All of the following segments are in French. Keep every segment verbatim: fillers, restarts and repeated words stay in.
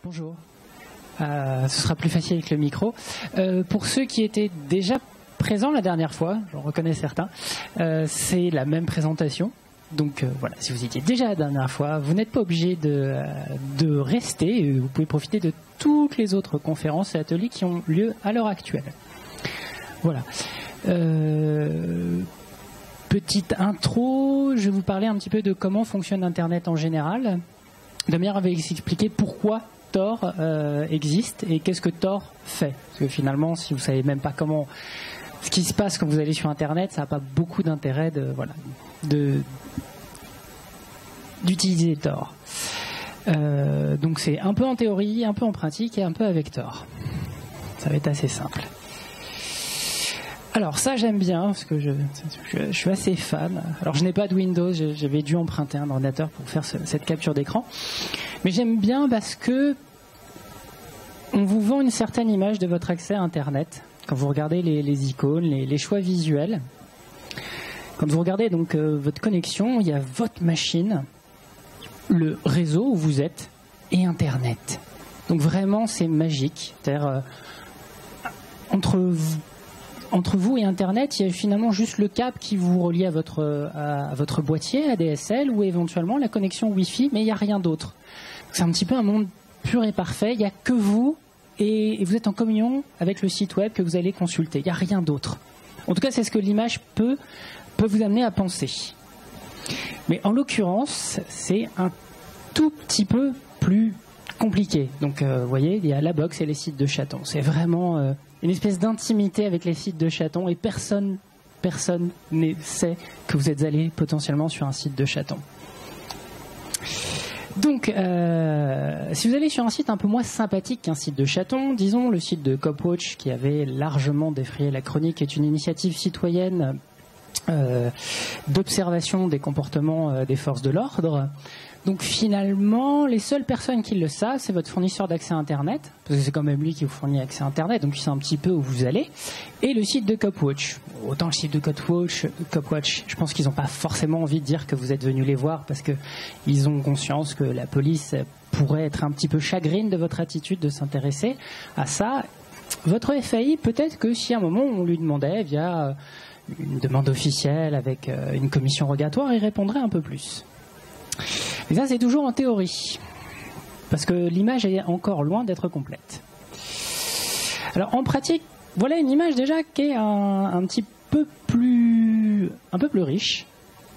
Bonjour. Euh, ce sera plus facile avec le micro. Euh, pour ceux qui étaient déjà présents la dernière fois, j'en reconnais certains, euh, c'est la même présentation. Donc euh, voilà, si vous étiez déjà la dernière fois, vous n'êtes pas obligé de, euh, de rester. Vous pouvez profiter de toutes les autres conférences et ateliers qui ont lieu à l'heure actuelle. Voilà. Euh, petite intro, je vais vous parler un petit peu de comment fonctionne Internet en général. Damien avait expliqué pourquoi Tor euh, existe et qu'est-ce que Tor fait. Parce que finalement, si vous ne savez même pas comment, ce qui se passe quand vous allez sur Internet, ça n'a pas beaucoup d'intérêt de, voilà, de, d'utiliser Tor. Euh, donc c'est un peu en théorie, un peu en pratique et un peu avec Tor. Ça va être assez simple. Alors ça j'aime bien parce que je, je, je suis assez fan. Alors je n'ai pas de Windows, j'avais dû emprunter un ordinateur pour faire ce, cette capture d'écran. Mais j'aime bien parce que on vous vend une certaine image de votre accès à Internet. Quand vous regardez les, les icônes, les, les choix visuels. Quand vous regardez donc euh, votre connexion, il y a votre machine, le réseau où vous êtes et Internet. Donc vraiment c'est magique. C'est-à-dire euh, entre vous Entre vous et Internet, il y a finalement juste le câble qui vous relie à votre, à, à votre boîtier, A D S L, ou éventuellement la connexion Wi-Fi, mais il n'y a rien d'autre. C'est un petit peu un monde pur et parfait. Il n'y a que vous, et, et vous êtes en communion avec le site web que vous allez consulter. Il n'y a rien d'autre. En tout cas, c'est ce que l'image peut, peut vous amener à penser. Mais en l'occurrence, c'est un tout petit peu plus compliqué. Donc, euh, vous voyez, il y a la box et les sites de chatons. C'est vraiment... Euh, une espèce d'intimité avec les sites de chatons et personne, personne ne sait que vous êtes allé potentiellement sur un site de chatons. Donc, euh, si vous allez sur un site un peu moins sympathique qu'un site de chatons, disons le site de Copwatch qui avait largement défrayé la chronique, est une initiative citoyenne euh, d'observation des comportements euh, des forces de l'ordre. Donc finalement, les seules personnes qui le savent, c'est votre fournisseur d'accès à Internet, parce que c'est quand même lui qui vous fournit accès à Internet, donc il sait un petit peu où vous allez, et le site de Copwatch. Autant le site de Copwatch, Copwatch, je pense qu'ils n'ont pas forcément envie de dire que vous êtes venu les voir, parce qu'ils ont conscience que la police pourrait être un petit peu chagrine de votre attitude de s'intéresser à ça. Votre F A I, peut-être que si à un moment on lui demandait via une demande officielle avec une commission rogatoire, il répondrait un peu plus. Mais ça, c'est toujours en théorie, parce que l'image est encore loin d'être complète. Alors, en pratique, voilà une image déjà qui est un, un petit peu plus, un peu plus riche.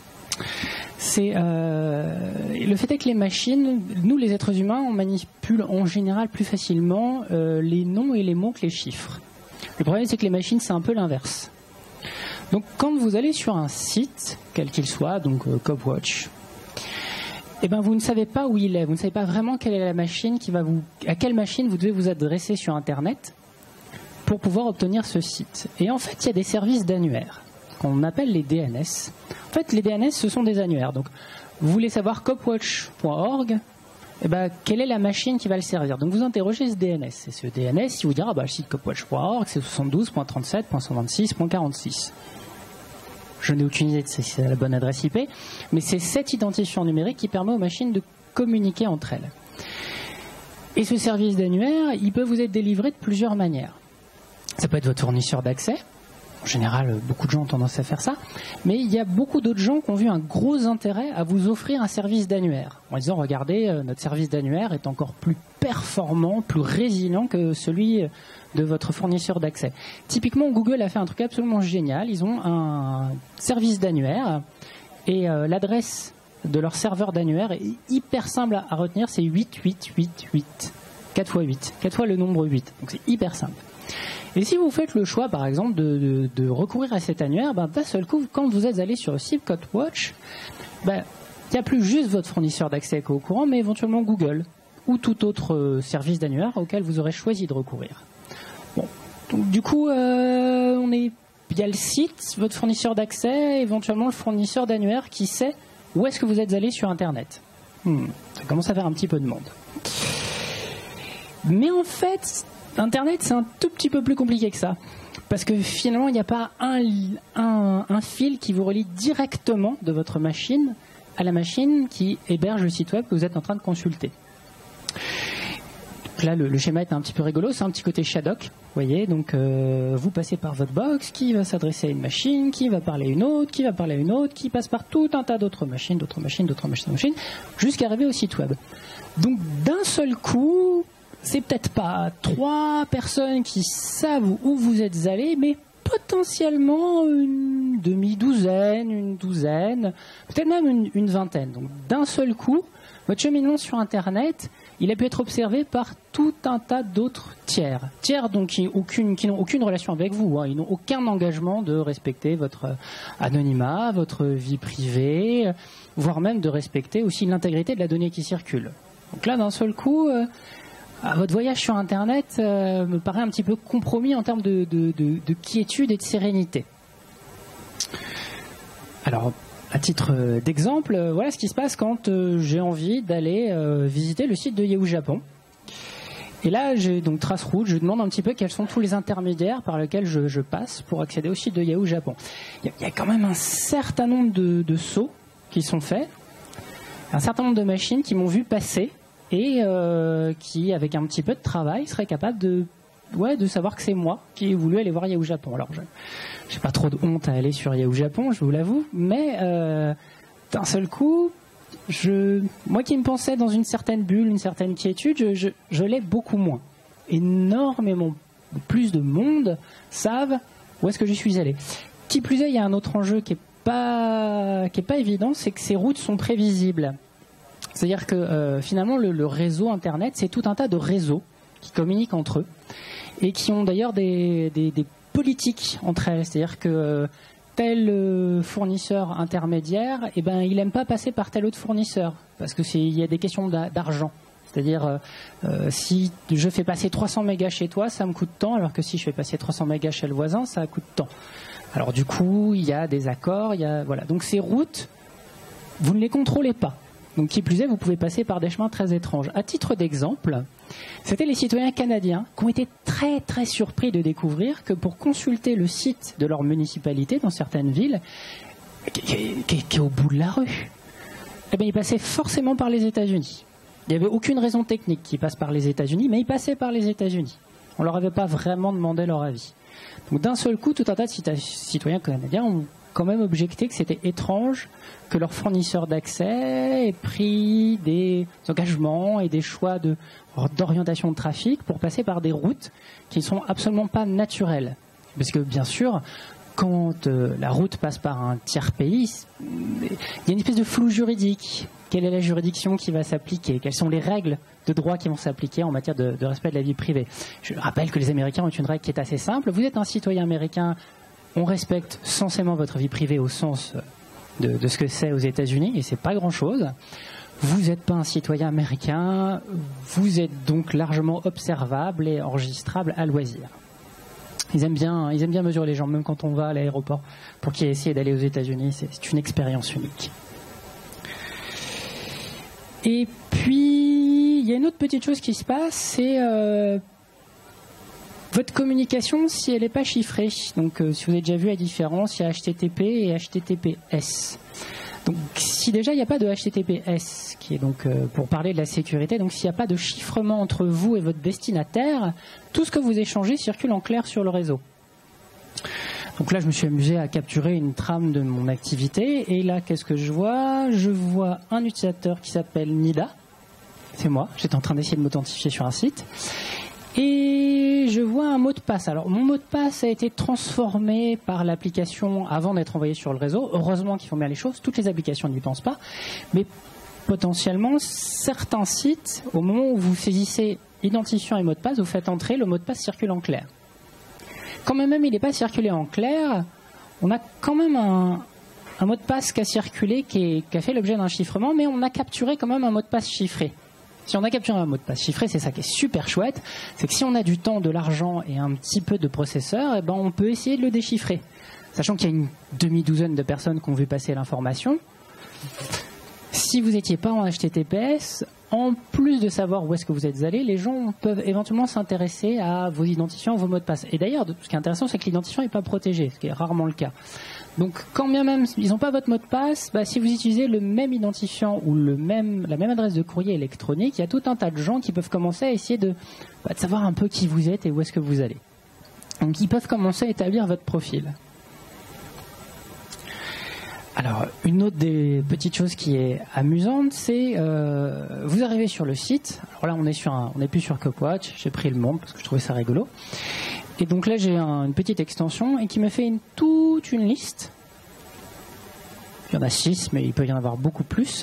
C'est euh, le fait est que les machines, nous les êtres humains, on manipule en général plus facilement euh, les noms et les mots que les chiffres. Le problème, c'est que les machines, c'est un peu l'inverse. Donc, quand vous allez sur un site, quel qu'il soit, donc euh, Copwatch, eh ben, vous ne savez pas où il est, vous ne savez pas vraiment quelle est la machine qui va vous, à quelle machine vous devez vous adresser sur Internet pour pouvoir obtenir ce site. Et en fait, il y a des services d'annuaires qu'on appelle les D N S. En fait, les D N S, ce sont des annuaires. Donc, vous voulez savoir copwatch point org, eh ben, quelle est la machine qui va le servir. Donc, vous interrogez ce D N S. Et ce D N S, il vous dira, bah, le site copwatch point org, c'est soixante-douze point trente-sept point cent vingt-six point quarante-six. Je n'ai aucune idée de si c'est la bonne adresse I P, mais c'est cette identifiant numérique qui permet aux machines de communiquer entre elles. Et ce service d'annuaire, il peut vous être délivré de plusieurs manières. Ça peut être votre fournisseur d'accès. En général, beaucoup de gens ont tendance à faire ça. Mais il y a beaucoup d'autres gens qui ont vu un gros intérêt à vous offrir un service d'annuaire. En disant, regardez, notre service d'annuaire est encore plus performant, plus résilient que celui de votre fournisseur d'accès. Typiquement, Google a fait un truc absolument génial. Ils ont un service d'annuaire et euh, l'adresse de leur serveur d'annuaire est hyper simple à retenir. C'est huit huit huit huit. quatre fois huit. quatre fois le nombre huit. Donc c'est hyper simple. Et si vous faites le choix, par exemple, de, de, de recourir à cet annuaire, ben, d'un seul coup, quand vous êtes allé sur le site Copwatch, ben, il n'y a plus juste votre fournisseur d'accès qui est au courant, mais éventuellement Google ou tout autre service d'annuaire auquel vous aurez choisi de recourir. Bon. Donc, du coup, euh, on est, il y a le site, votre fournisseur d'accès, éventuellement le fournisseur d'annuaire qui sait où est-ce que vous êtes allé sur Internet. Hmm, ça commence à faire un petit peu de monde. Mais en fait, Internet, c'est un tout petit peu plus compliqué que ça. Parce que finalement, il n'y a pas un, un, un fil qui vous relie directement de votre machine à la machine qui héberge le site web que vous êtes en train de consulter. Là, le, le schéma est un petit peu rigolo, c'est un petit côté Shadok, vous voyez, donc euh, vous passez par votre box, qui va s'adresser à une machine, qui va parler à une autre, qui va parler à une autre, qui passe par tout un tas d'autres machines, d'autres machines, d'autres machines, machines, jusqu'à arriver au site web. Donc d'un seul coup, c'est peut-être pas trois personnes qui savent où vous êtes allés, mais potentiellement une demi-douzaine, une douzaine, peut-être même une, une vingtaine. Donc d'un seul coup, votre cheminement sur Internet, il a pu être observé par tout un tas d'autres tiers. Tiers donc qui, aucune, qui n'ont aucune relation avec vous, hein. Ils n'ont aucun engagement de respecter votre anonymat, votre vie privée, voire même de respecter aussi l'intégrité de la donnée qui circule. Donc là, d'un seul coup, euh, votre voyage sur Internet euh, me paraît un petit peu compromis en termes de, de, de, de quiétude et de sérénité. Alors, à titre d'exemple, euh, voilà ce qui se passe quand euh, j'ai envie d'aller euh, visiter le site de Yahoo Japon. Et là, j'ai donc Traceroute, je demande un petit peu quels sont tous les intermédiaires par lesquels je, je passe pour accéder au site de Yahoo Japon. Il y, y a quand même un certain nombre de, de sauts qui sont faits, un certain nombre de machines qui m'ont vu passer et euh, qui, avec un petit peu de travail, seraient capables de, ouais, de savoir que c'est moi qui ai voulu aller voir Yahoo Japon. Alors, je n'ai pas trop de honte à aller sur Yahoo Japon, je vous l'avoue, mais euh, d'un seul coup, je, moi qui me pensais dans une certaine bulle, une certaine quiétude, je, je, je l'ai beaucoup moins. Énormément plus de monde savent où est-ce que je suis allé. Qui plus est, il y a un autre enjeu qui n'est pas, qui est pas évident, c'est que ces routes sont prévisibles. C'est-à-dire que euh, finalement, le, le réseau Internet, c'est tout un tas de réseaux qui communiquent entre eux et qui ont d'ailleurs des, des, des politiques entre elles. C'est-à-dire que euh, tel euh, fournisseur intermédiaire, eh ben, il n'aime pas passer par tel autre fournisseur parce que c'est, il y a des questions d'argent. C'est-à-dire, euh, euh, si je fais passer trois cents mégas chez toi, ça me coûte tant, alors que si je fais passer trois cents mégas chez le voisin, ça coûte tant. Alors du coup, il y a des accords, il y a, voilà. Donc ces routes, vous ne les contrôlez pas. Donc qui plus est, vous pouvez passer par des chemins très étranges. À titre d'exemple, c'était les citoyens canadiens qui ont été très très surpris de découvrir que pour consulter le site de leur municipalité dans certaines villes, qui, qui, qui est au bout de la rue, eh bien, ils passaient forcément par les États-Unis. Il n'y avait aucune raison technique qui passe par les États-Unis, mais ils passaient par les États-Unis. On ne leur avait pas vraiment demandé leur avis. Donc d'un seul coup, tout un tas de citoyens canadiens ont quand même objecté que c'était étrange que leur fournisseur d'accès ait pris des engagements et des choix de, d'orientation de trafic pour passer par des routes qui ne sont absolument pas naturelles. Parce que bien sûr, quand euh, la route passe par un tiers pays, il y a une espèce de flou juridique. Quelle est la juridiction qui va s'appliquer? Quelles sont les règles de droit qui vont s'appliquer en matière de, de respect de la vie privée? Je rappelle que les Américains ont une règle qui est assez simple. Vous êtes un citoyen américain, on respecte censément votre vie privée au sens de, de ce que c'est aux États-Unis, et c'est pas grand-chose. Vous n'êtes pas un citoyen américain, vous êtes donc largement observable et enregistrable à loisir. Ils aiment bien, ils aiment bien mesurer les gens, même quand on va à l'aéroport, pour qui essayer d'aller aux États-Unis, c'est, c'est une expérience unique. Et puis, il y a une autre petite chose qui se passe, c'est euh, votre communication, si elle n'est pas chiffrée. Donc, euh, si vous avez déjà vu la différence, il y a H T T P et H T T P S. Donc, si déjà il n'y a pas de H T T P S, qui est donc euh, pour parler de la sécurité, donc s'il n'y a pas de chiffrement entre vous et votre destinataire, tout ce que vous échangez circule en clair sur le réseau. Donc là, je me suis amusé à capturer une trame de mon activité. Et là, qu'est-ce que je vois? Je vois un utilisateur qui s'appelle Nida. C'est moi. J'étais en train d'essayer de m'authentifier sur un site. Et je vois un mot de passe. Alors, mon mot de passe a été transformé par l'application avant d'être envoyé sur le réseau. Heureusement qu'ils font bien les choses. Toutes les applications n'y pensent pas. Mais potentiellement, certains sites, au moment où vous saisissez identifiant et mot de passe, vous faites entrer, le mot de passe circule en clair. Quand même il n'est pas circulé en clair, on a quand même un, un mot de passe qui a circulé, qui, est, qui a fait l'objet d'un chiffrement, mais on a capturé quand même un mot de passe chiffré. Si on a capturé un mot de passe chiffré, c'est ça qui est super chouette, c'est que si on a du temps, de l'argent et un petit peu de processeur, eh ben on peut essayer de le déchiffrer. Sachant qu'il y a une demi-douzaine de personnes qui ont vu passer l'information, Si vous n'étiez pas en H T T P S, en plus de savoir où est-ce que vous êtes allé, les gens peuvent éventuellement s'intéresser à vos identifiants, vos mots de passe. Et d'ailleurs, ce qui est intéressant, c'est que l'identifiant n'est pas protégé, ce qui est rarement le cas. Donc, quand bien même ils n'ont pas votre mot de passe, bah, si vous utilisez le même identifiant ou le même, la même adresse de courrier électronique, il y a tout un tas de gens qui peuvent commencer à essayer de, bah, de savoir un peu qui vous êtes et où est-ce que vous allez. Donc, ils peuvent commencer à établir votre profil. Alors, une autre des petites choses qui est amusante, c'est euh, vous arrivez sur le site. Alors là, on est sur un, on n'est plus sur Copwatch. J'ai pris le Monde parce que je trouvais ça rigolo. Et donc là, j'ai un, une petite extension et qui me fait une, toute une liste. Il y en a six, mais il peut y en avoir beaucoup plus.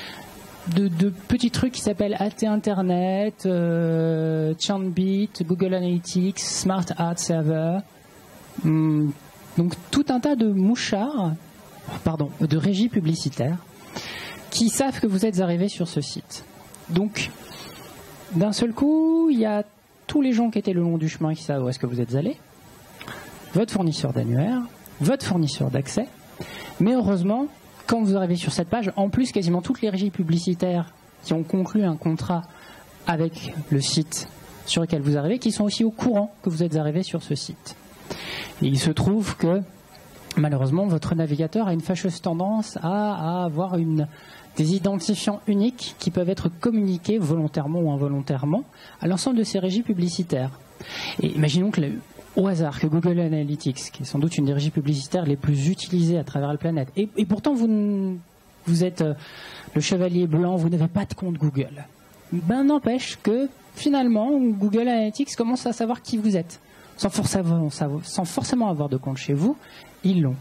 De, de petits trucs qui s'appellent A T Internet, euh, Chantbit, Google Analytics, Smart Ad Server. Hum, donc tout un tas de mouchards. Pardon, de régies publicitaires qui savent que vous êtes arrivé sur ce site. Donc, d'un seul coup, il y a tous les gens qui étaient le long du chemin qui savent où est-ce que vous êtes allé, votre fournisseur d'annuaire, votre fournisseur d'accès, mais heureusement, quand vous arrivez sur cette page, en plus, quasiment toutes les régies publicitaires qui ont conclu un contrat avec le site sur lequel vous arrivez, qui sont aussi au courant que vous êtes arrivé sur ce site. Et il se trouve que malheureusement, votre navigateur a une fâcheuse tendance à, à avoir une, des identifiants uniques qui peuvent être communiqués volontairement ou involontairement à l'ensemble de ces régies publicitaires. Et imaginons que, le, au hasard, que Google Analytics, qui est sans doute une des régies publicitaires les plus utilisées à travers la planète, et, et pourtant vous, vous êtes euh, le chevalier blanc, vous n'avez pas de compte Google. Ben n'empêche que finalement, Google Analytics commence à savoir qui vous êtes, sans forcément, sans forcément avoir de compte chez vous. Ils l'ont.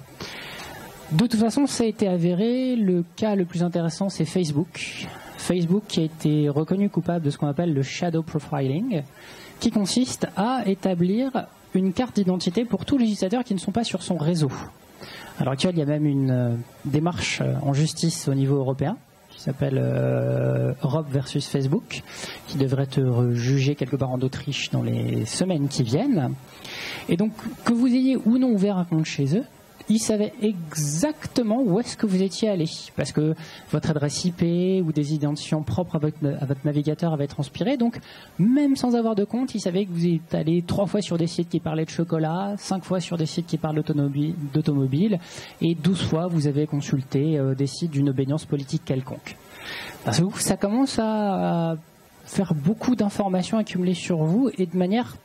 De toute façon, ça a été avéré. Le cas le plus intéressant, c'est Facebook. Facebook qui a été reconnu coupable de ce qu'on appelle le shadow profiling, qui consiste à établir une carte d'identité pour tous les utilisateurs qui ne sont pas sur son réseau. À l'heure actuelle, il y a même une euh, démarche en justice au niveau européen qui s'appelle euh, Europe versus Facebook, qui devrait être jugé quelque part en Autriche dans les semaines qui viennent. Et donc, que vous ayez ou non ouvert un compte chez eux, ils savaient exactement où est-ce que vous étiez allé. Parce que votre adresse I P ou des identifiants propres à votre, à votre navigateur avaient transpiré. Donc, même sans avoir de compte, ils savaient que vous êtes allé trois fois sur des sites qui parlaient de chocolat, cinq fois sur des sites qui parlent d'automobile, et douze fois vous avez consulté euh, des sites d'une obédience politique quelconque. Parce que ça commence à, à faire beaucoup d'informations accumulées sur vous et de manière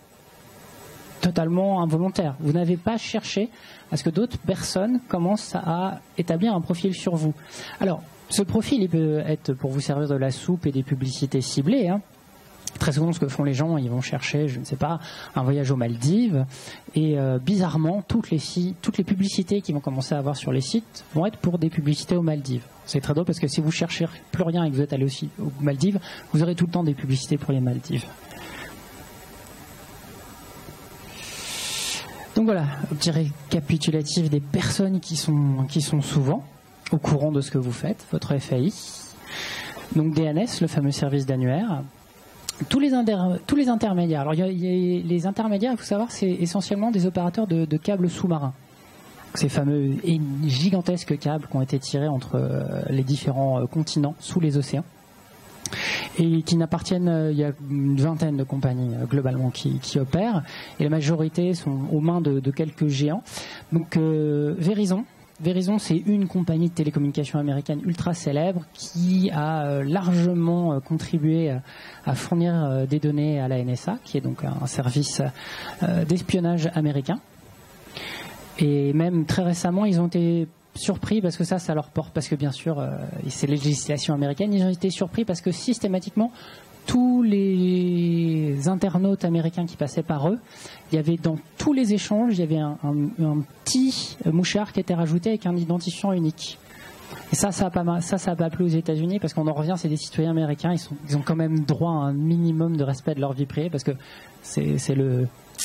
totalement involontaire. Vous n'avez pas cherché à ce que d'autres personnes commencent à établir un profil sur vous. Alors, ce profil, il peut être pour vous servir de la soupe et des publicités ciblées. Hein. Très souvent, ce que font les gens, ils vont chercher, je ne sais pas, un voyage aux Maldives. Et euh, bizarrement, toutes les, toutes les publicités qu'ils vont commencer à avoir sur les sites vont être pour des publicités aux Maldives. C'est très drôle parce que si vous cherchez plus rien et que vous êtes allé aussi aux Maldives, vous aurez tout le temps des publicités pour les Maldives. Donc voilà, petit récapitulatif des personnes qui sont, qui sont souvent au courant de ce que vous faites, votre F A I. Donc D N S, le fameux service d'annuaire. Tous les, tous les intermédiaires. Alors il y a, il y a les intermédiaires, il faut savoir, c'est essentiellement des opérateurs de, de câbles sous-marins. Ces fameux et gigantesques câbles qui ont été tirés entre les différents continents sous les océans. Et qui n'appartiennent, il y a une vingtaine de compagnies globalement qui, qui opèrent, et la majorité sont aux mains de, de quelques géants. Donc euh, Verizon, Verizon c'est une compagnie de télécommunications américaine ultra célèbre qui a euh, largement euh, contribué à, à fournir euh, des données à la N S A, qui est donc un service euh, d'espionnage américain. Et même très récemment, ils ont été surpris parce que ça, ça leur porte, parce que bien sûr, euh, c'est la législation américaine, ils ont été surpris parce que systématiquement, tous les internautes américains qui passaient par eux, il y avait dans tous les échanges, il y avait un, un, un petit mouchard qui était rajouté avec un identifiant unique. Et ça, ça n'a pas, ça, ça a pas plu aux États-Unis parce qu'on en revient, c'est des citoyens américains, ils, sont, ils ont quand même droit à un minimum de respect de leur vie privée parce que c'est, c'est le,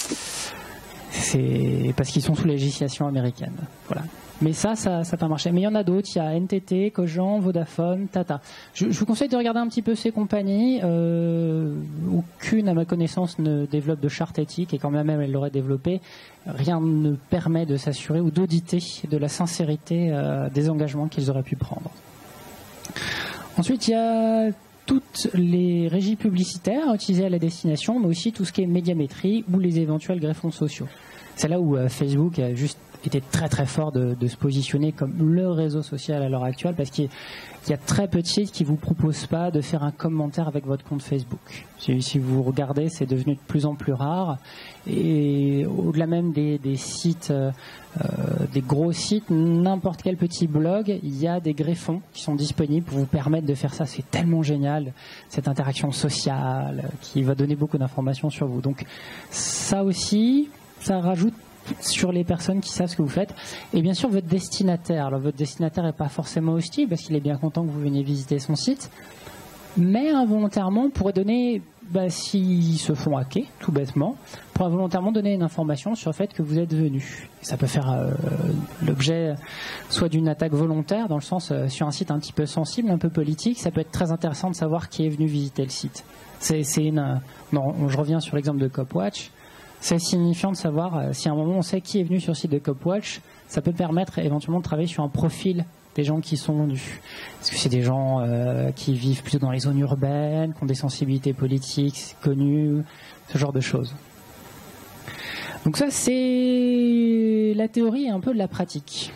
c'est parce qu'ils sont sous législation américaine. Voilà. Mais ça, ça n'a pas marché. Mais il y en a d'autres. Il y a N T T, Cogent, Vodafone, Tata. Je, je vous conseille de regarder un petit peu ces compagnies. Euh, aucune, à ma connaissance, ne développe de charte éthique. Et quand même elle l'aurait développée, rien ne permet de s'assurer ou d'auditer de la sincérité euh, des engagements qu'ils auraient pu prendre. Ensuite, il y a toutes les régies publicitaires utilisées à la destination, mais aussi tout ce qui est médiamétrie ou les éventuels greffons sociaux. C'est là où euh, Facebook a juste été très très fort de, de se positionner comme le réseau social à l'heure actuelle, parce qu'il y a très peu de sites qui vous proposent pas de faire un commentaire avec votre compte Facebook. Si, si vous regardez, c'est devenu de plus en plus rare. Et au-delà même des, des sites, euh, des gros sites, n'importe quel petit blog, il y a des greffons qui sont disponibles pour vous permettre de faire ça. C'est tellement génial, cette interaction sociale qui va donner beaucoup d'informations sur vous. Donc ça aussi, ça rajoute sur les personnes qui savent ce que vous faites. Et bien sûr, votre destinataire. Alors, votre destinataire n'est pas forcément hostile parce qu'il est bien content que vous veniez visiter son site, mais involontairement pourrait donner, bah, s'ils se font hacker, tout bêtement, pour involontairement donner une information sur le fait que vous êtes venu. Ça peut faire euh, l'objet soit d'une attaque volontaire, dans le sens, euh, sur un site un petit peu sensible, un peu politique, ça peut être très intéressant de savoir qui est venu visiter le site. C'est, c'est une... Non, je reviens sur l'exemple de Copwatch. C'est signifiant de savoir euh, si à un moment on sait qui est venu sur le site de Copwatch, ça peut permettre éventuellement de travailler sur un profil des gens qui sont venus. Est-ce que c'est des gens euh, qui vivent plutôt dans les zones urbaines, qui ont des sensibilités politiques connues, ce genre de choses. Donc ça, c'est la théorie et un peu de la pratique.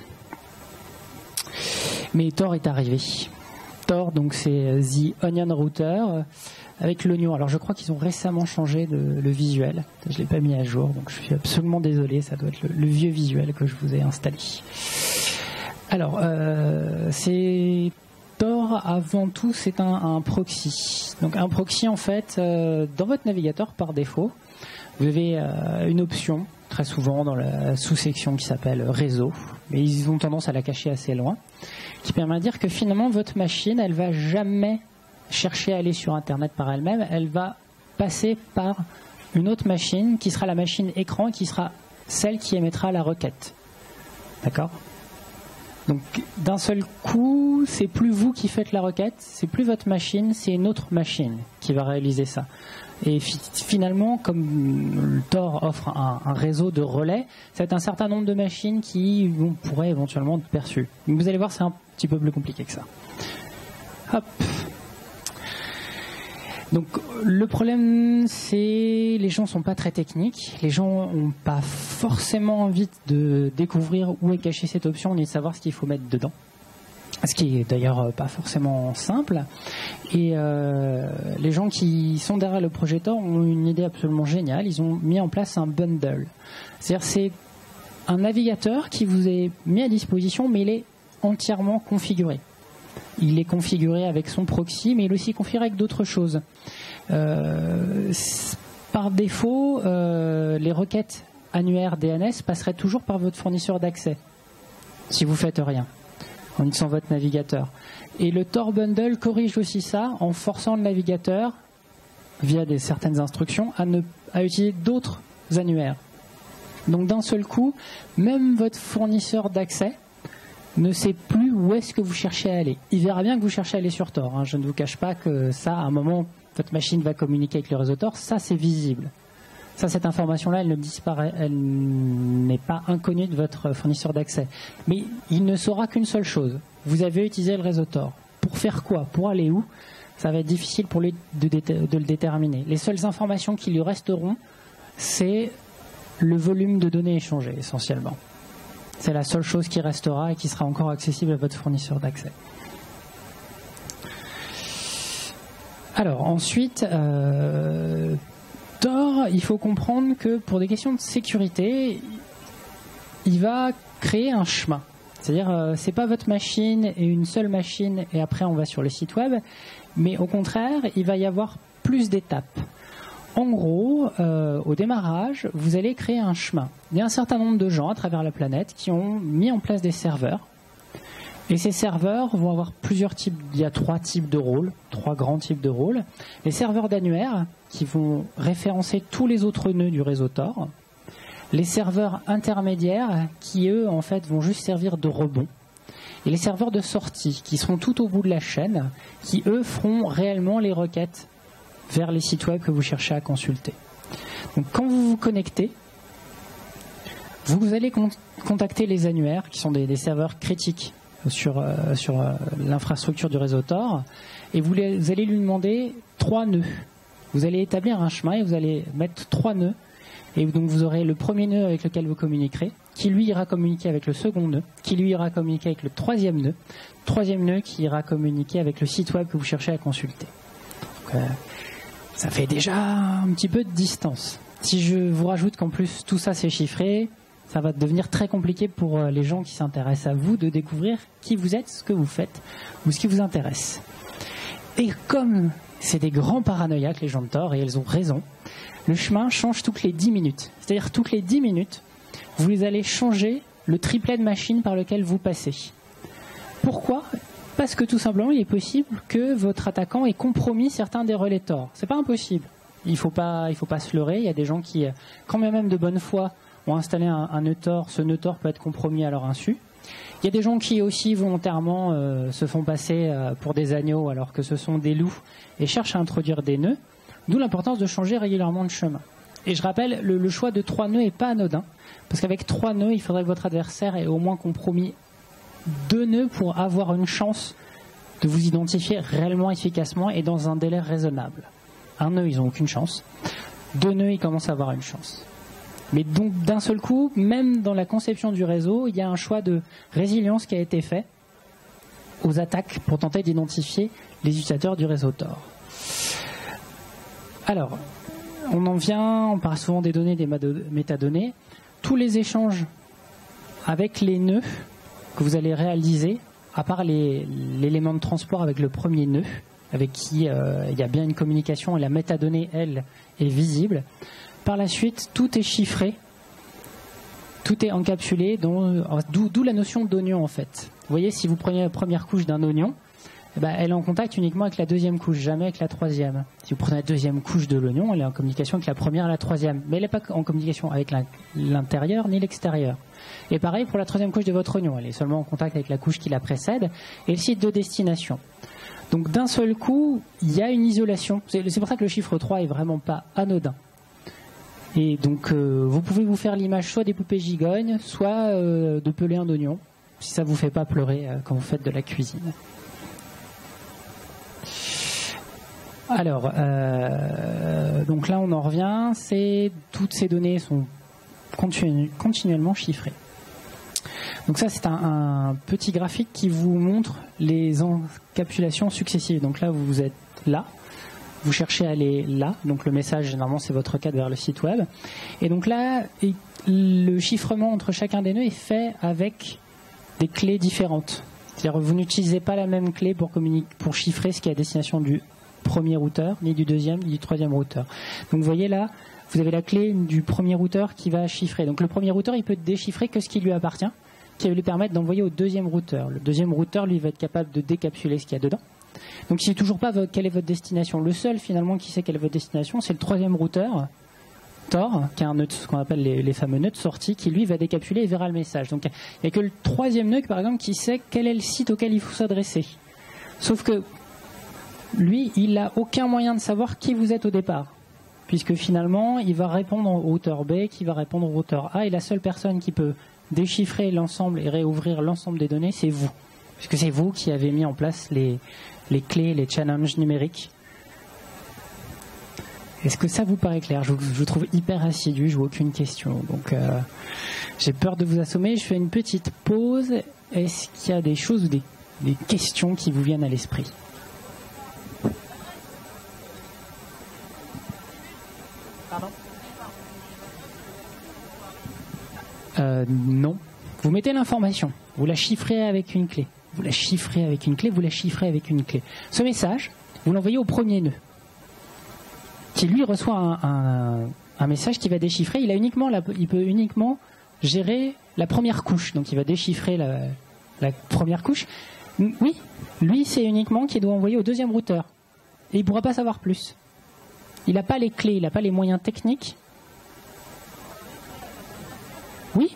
Mais Tor est arrivé. Tor, donc c'est The Onion Router avec l'oignon. Alors je crois qu'ils ont récemment changé de, le visuel. Je ne l'ai pas mis à jour, donc je suis absolument désolé. Ça doit être le, le vieux visuel que je vous ai installé. Alors, euh, c'est Tor, avant tout, c'est un, un proxy. Donc un proxy, en fait, euh, dans votre navigateur, par défaut, vous avez euh, une option, très souvent dans la sous-section qui s'appelle réseau, mais ils ont tendance à la cacher assez loin, qui permet de dire que finalement, votre machine, elle va jamais chercher à aller sur Internet par elle-même, elle va passer par une autre machine qui sera la machine écran, qui sera celle qui émettra la requête. D'accord ? Donc d'un seul coup, c'est plus vous qui faites la requête, c'est plus votre machine, c'est une autre machine qui va réaliser ça. Et fi- finalement, comme Tor offre un, un réseau de relais, ça va être un certain nombre de machines qui bon, pourraient éventuellement être perçues. Donc vous allez voir, c'est un petit peu plus compliqué que ça. Hop. Donc le problème, c'est les gens sont pas très techniques, les gens n'ont pas forcément envie de découvrir où est cachée cette option ni de savoir ce qu'il faut mettre dedans, ce qui est d'ailleurs pas forcément simple. Et euh, les gens qui sont derrière le projet Tor ont une idée absolument géniale, ils ont mis en place un bundle. C'est-à-dire c'est un navigateur qui vous est mis à disposition, mais il est entièrement configuré. Il est configuré avec son proxy, mais il est aussi configuré avec d'autres choses. Euh, par défaut, euh, les requêtes annuaires D N S passeraient toujours par votre fournisseur d'accès, si vous faites rien, en utilisant votre navigateur. Et le Tor Bundle corrige aussi ça en forçant le navigateur, via des certaines instructions, à, ne, à utiliser d'autres annuaires. Donc d'un seul coup, même votre fournisseur d'accès ne sait plus où est-ce que vous cherchez à aller. Il verra bien que vous cherchez à aller sur Tor. Hein. Je ne vous cache pas que ça, à un moment, votre machine va communiquer avec le réseau Tor. Ça, c'est visible. Ça, cette information-là, elle ne disparaît, elle n'est pas inconnue de votre fournisseur d'accès. Mais il ne saura qu'une seule chose. Vous avez utilisé le réseau Tor. Pour faire quoi ? Pour aller où ? Ça va être difficile pour lui de, de, de le déterminer. Les seules informations qui lui resteront, c'est le volume de données échangées, essentiellement. C'est la seule chose qui restera et qui sera encore accessible à votre fournisseur d'accès. Alors ensuite, euh, Tor, il faut comprendre que pour des questions de sécurité, il va créer un chemin. C'est-à-dire, euh, c'est pas votre machine et une seule machine et après on va sur le site web, mais au contraire, il va y avoir plus d'étapes. En gros, euh, au démarrage, vous allez créer un chemin. Il y a un certain nombre de gens à travers la planète qui ont mis en place des serveurs. Et ces serveurs vont avoir plusieurs types. Il y a trois types de rôles, trois grands types de rôles. Les serveurs d'annuaire qui vont référencer tous les autres nœuds du réseau Tor. Les serveurs intermédiaires qui, eux, en fait, vont juste servir de rebond. Et les serveurs de sortie qui seront tout au bout de la chaîne, qui, eux, feront réellement les requêtes vers les sites web que vous cherchez à consulter. Donc quand vous vous connectez, vous allez con- contacter les annuaires qui sont des, des serveurs critiques sur, euh, sur euh, l'infrastructure du réseau Tor, et vous, les, vous allez lui demander trois nœuds. Vous allez établir un chemin et vous allez mettre trois nœuds. Et donc vous aurez le premier nœud avec lequel vous communiquerez, qui lui ira communiquer avec le second nœud, qui lui ira communiquer avec le troisième nœud, troisième nœud qui ira communiquer avec le site web que vous cherchez à consulter. Donc, euh, ça fait déjà un petit peu de distance. Si je vous rajoute qu'en plus tout ça c'est chiffré, ça va devenir très compliqué pour les gens qui s'intéressent à vous de découvrir qui vous êtes, ce que vous faites ou ce qui vous intéresse. Et comme c'est des grands paranoïaques les gens de Tor, et elles ont raison, le chemin change toutes les dix minutes. C'est-à-dire toutes les dix minutes, vous allez changer le triplet de machine par lequel vous passez. Pourquoi ? Parce que tout simplement, il est possible que votre attaquant ait compromis certains des relais Tor. C'est pas impossible. Il faut pas, il faut pas se leurrer. Il y a des gens qui, quand même de bonne foi, ont installé un, un nœud Tor. Ce nœud Tor peut être compromis à leur insu. Il y a des gens qui aussi volontairement euh, se font passer euh, pour des agneaux alors que ce sont des loups et cherchent à introduire des nœuds, d'où l'importance de changer régulièrement de chemin. Et je rappelle, le, le choix de trois nœuds n'est pas anodin, parce qu'avec trois nœuds, il faudrait que votre adversaire ait au moins compromis deux nœuds pour avoir une chance de vous identifier réellement efficacement et dans un délai raisonnable. Un nœud, ils n'ont aucune chance. Deux nœuds, ils commencent à avoir une chance. Mais donc d'un seul coup, même dans la conception du réseau, il y a un choix de résilience qui a été fait aux attaques pour tenter d'identifier les utilisateurs du réseau Tor. Alors, on en vient, on parle souvent des données, des métadonnées. Tous les échanges avec les nœuds que vous allez réaliser, à part les, l'élément de transport avec le premier nœud, avec qui euh, il y a bien une communication et la métadonnée, elle, est visible. Par la suite, tout est chiffré, tout est encapsulé, d'où la notion d'oignon en fait. Vous voyez, si vous prenez la première couche d'un oignon, eh ben, elle est en contact uniquement avec la deuxième couche, jamais avec la troisième. Si vous prenez la deuxième couche de l'oignon, elle est en communication avec la première et la troisième. Mais elle n'est pas en communication avec l'intérieur ni l'extérieur. Et pareil pour la troisième couche de votre oignon, elle est seulement en contact avec la couche qui la précède et le site de destination. Donc d'un seul coup, il y a une isolation. C'est pour ça que le chiffre trois est vraiment pas anodin. Et donc euh, vous pouvez vous faire l'image soit des poupées gigognes, soit euh, de peler un oignon, si ça ne vous fait pas pleurer euh, quand vous faites de la cuisine. Alors, euh, donc là on en revient, c'est toutes ces données sont continu, continuellement chiffrées. Donc ça c'est un, un petit graphique qui vous montre les encapsulations successives. Donc là vous êtes là. Vous cherchez à aller là, donc le message, normalement c'est votre quête vers le site web. Et donc là, le chiffrement entre chacun des nœuds est fait avec des clés différentes. C'est-à-dire vous n'utilisez pas la même clé pour, pour chiffrer ce qui est à destination du premier routeur, ni du deuxième, ni du troisième routeur. Donc vous voyez là, vous avez la clé du premier routeur qui va chiffrer. Donc le premier routeur, il peut déchiffrer que ce qui lui appartient, qui va lui permettre d'envoyer au deuxième routeur. Le deuxième routeur, lui, va être capable de décapsuler ce qu'il y a dedans. Donc il ne sait toujours pas quelle est votre destination. Le seul finalement qui sait quelle est votre destination, c'est le troisième routeur, Tor, qui a un nœud, ce qu'on appelle les, les fameux nœuds de sortie, qui lui va décapsuler et verra le message. Donc il n'y a que le troisième nœud, par exemple, qui sait quel est le site auquel il faut s'adresser. Sauf que lui, il n'a aucun moyen de savoir qui vous êtes au départ, puisque finalement, il va répondre au routeur B, qui va répondre au routeur A, et la seule personne qui peut déchiffrer l'ensemble et réouvrir l'ensemble des données, c'est vous. Puisque c'est vous qui avez mis en place les, les clés, les challenges numériques. Est-ce que ça vous paraît clair ? Je, je vous trouve hyper assidu, je vois aucune question. Donc euh, j'ai peur de vous assommer, je fais une petite pause. Est-ce qu'il y a des choses ou des, des questions qui vous viennent à l'esprit ? Pardon ? euh, Non. Vous mettez l'information, vous la chiffrez avec une clé. Vous la chiffrez avec une clé, vous la chiffrez avec une clé. Ce message, vous l'envoyez au premier nœud, qui lui reçoit un, un, un message qui va déchiffrer. Il a uniquement la, il peut uniquement gérer la première couche, donc il va déchiffrer la, la première couche. Oui, lui c'est uniquement qu'il doit envoyer au deuxième routeur, et il ne pourra pas savoir plus. Il n'a pas les clés, il n'a pas les moyens techniques. Oui.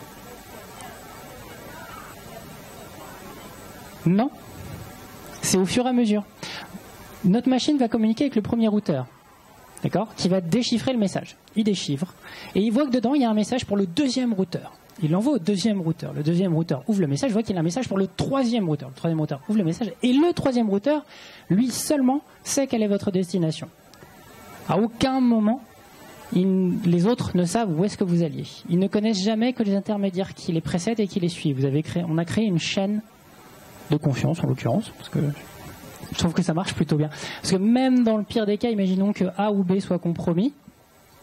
Non, c'est au fur et à mesure. Notre machine va communiquer avec le premier routeur, d'accord, qui va déchiffrer le message. Il déchiffre et il voit que dedans il y a un message pour le deuxième routeur. il l'envoie au deuxième routeur. Le deuxième routeur ouvre le message, voit qu'il a un message pour le troisième routeur. Le troisième routeur ouvre le message et le troisième routeur, lui seulement, sait quelle est votre destination. À aucun moment, il, les autres ne savent où est-ce que vous alliez. Ils ne connaissent jamais que les intermédiaires qui les précèdent et qui les suivent. Vous avez créé, on a créé une chaîne de confiance, en l'occurrence, parce que je trouve que ça marche plutôt bien. Parce que même dans le pire des cas, imaginons que A ou B soit compromis. D'accord ?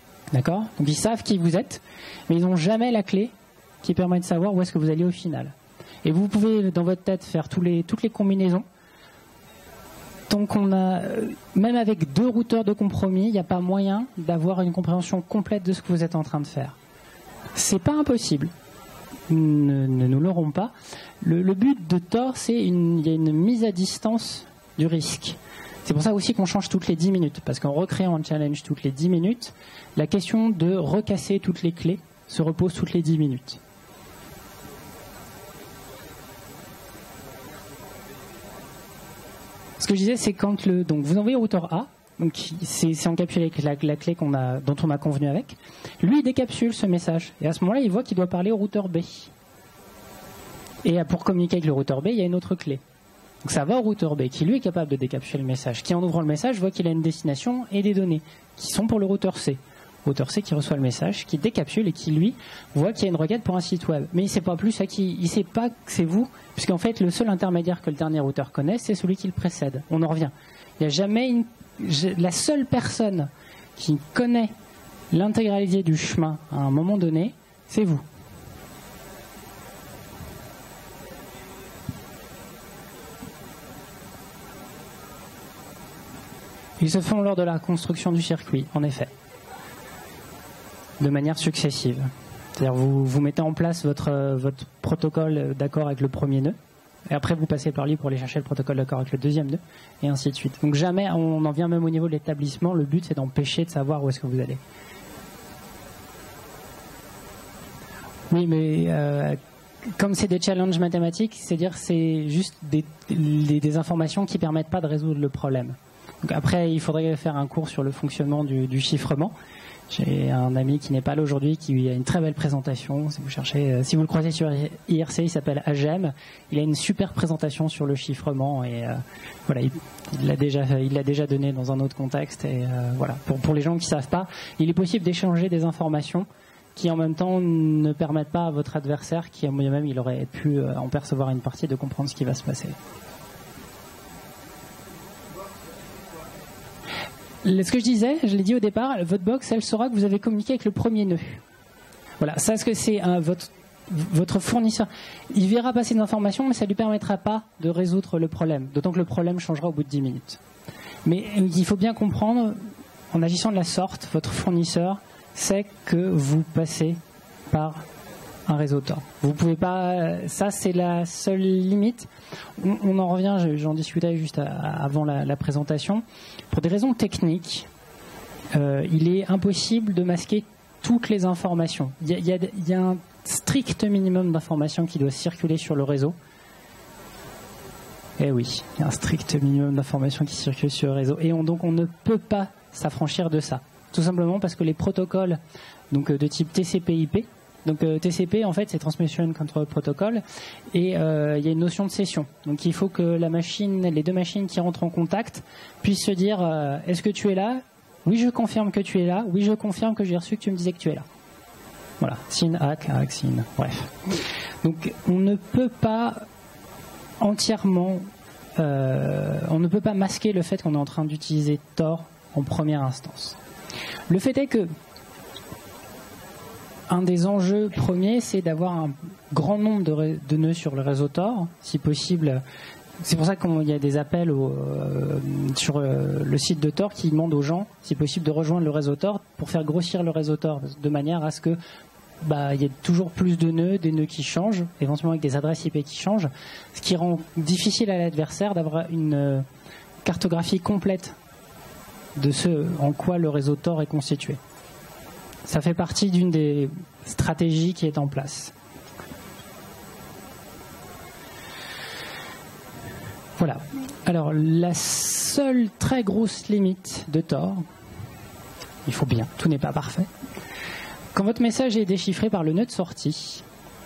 Donc ils savent qui vous êtes, mais ils n'ont jamais la clé qui permet de savoir où est-ce que vous allez au final. Et vous pouvez, dans votre tête, faire tous les, toutes les combinaisons. Tant qu'on a, même avec deux routeurs de compromis, il n'y a pas moyen d'avoir une compréhension complète de ce que vous êtes en train de faire. C'est pas impossible. Ne, ne nous l'aurons pas. Le, le but de Tor, c'est une, il y a une mise à distance du risque. C'est pour ça aussi qu'on change toutes les dix minutes, parce qu'en recréant un challenge toutes les dix minutes, la question de recasser toutes les clés se repose toutes les dix minutes. Ce que je disais, c'est quand le, donc vous envoyez au routeur A, donc c'est encapsulé avec la, la clé qu'on a, dont on a convenu avec, lui il décapsule ce message, et à ce moment-là, il voit qu'il doit parler au routeur B. Et pour communiquer avec le routeur B, il y a une autre clé. Donc ça va au routeur B, qui lui est capable de décapsuler le message, qui en ouvrant le message voit qu'il a une destination et des données, qui sont pour le routeur C. Routeur C qui reçoit le message, qui décapsule et qui lui voit qu'il y a une requête pour un site web. Mais il ne sait pas plus à qui, il ne sait pas que c'est vous, puisqu'en fait le seul intermédiaire que le dernier routeur connaît, c'est celui qui le précède. On en revient. Il n'y a jamais une, la seule personne qui connaît l'intégralité du chemin à un moment donné, c'est vous. Ils se font lors de la construction du circuit, en effet, de manière successive. C'est-à-dire vous, vous mettez en place votre, votre protocole d'accord avec le premier nœud, et après vous passez par lui pour aller chercher le protocole d'accord avec le deuxième nœud, et ainsi de suite. Donc jamais, on en vient même au niveau de l'établissement, le but c'est d'empêcher de savoir où est-ce que vous allez. Oui, mais euh, comme c'est des challenges mathématiques, c'est-à-dire c'est juste des, des, des informations qui ne permettent pas de résoudre le problème. Donc après, il faudrait faire un cours sur le fonctionnement du, du chiffrement. J'ai un ami qui n'est pas là aujourd'hui, qui a une très belle présentation. Si vous cherchez, euh, si vous le croisez sur I R C, il s'appelle Agem. Il a une super présentation sur le chiffrement et euh, voilà, il l'a déjà, il l'a déjà donné dans un autre contexte. Et euh, voilà, pour pour les gens qui savent pas, il est possible d'échanger des informations qui en même temps ne permettent pas à votre adversaire, qui même il aurait pu en percevoir une partie, de comprendre ce qui va se passer. Ce que je disais, je l'ai dit au départ, votre box, elle saura que vous avez communiqué avec le premier nœud. Voilà, ça, ce que c'est un, votre, votre fournisseur. Il verra passer des informations, mais ça ne lui permettra pas de résoudre le problème. D'autant que le problème changera au bout de dix minutes. Mais il faut bien comprendre, en agissant de la sorte, votre fournisseur sait que vous passez par un réseau Tor. Vous pouvez pas, ça c'est la seule limite. On, on en revient, j'en discutais juste à, avant la, la présentation. Pour des raisons techniques, euh, il est impossible de masquer toutes les informations. Il y a, il y a, il y a un strict minimum d'informations qui doit circuler sur le réseau. Eh oui, il y a un strict minimum d'informations qui circulent sur le réseau. Et on, donc on ne peut pas s'affranchir de ça. Tout simplement parce que les protocoles donc, de type T C P I P, donc euh, T C P en fait c'est Transmission Control Protocol, et euh, il y a une notion de session. Donc il faut que la machine, les deux machines qui rentrent en contact puissent se dire euh, est-ce que tu es là? Oui, je confirme que tu es là. Oui, je confirme que j'ai reçu que tu me disais que tu es là. Voilà, SYN, hack, hack, SYN, bref. Donc on ne peut pas entièrement, euh, on ne peut pas masquer le fait qu'on est en train d'utiliser Tor en première instance. Le fait est que un des enjeux premiers, c'est d'avoir un grand nombre de, de nœuds sur le réseau Tor, si possible. C'est pour ça qu'il y a des appels au, euh, sur euh, le site de Tor qui demandent aux gens, si possible, de rejoindre le réseau Tor pour faire grossir le réseau Tor, de manière à ce que bah, il y ait toujours plus de nœuds, des nœuds qui changent, éventuellement avec des adresses I P qui changent, ce qui rend difficile à l'adversaire d'avoir une euh, cartographie complète de ce en quoi le réseau Tor est constitué. Ça fait partie d'une des stratégies qui est en place. Voilà. Alors, la seule très grosse limite de Tor, il faut bien, tout n'est pas parfait. Quand votre message est déchiffré par le nœud de sortie,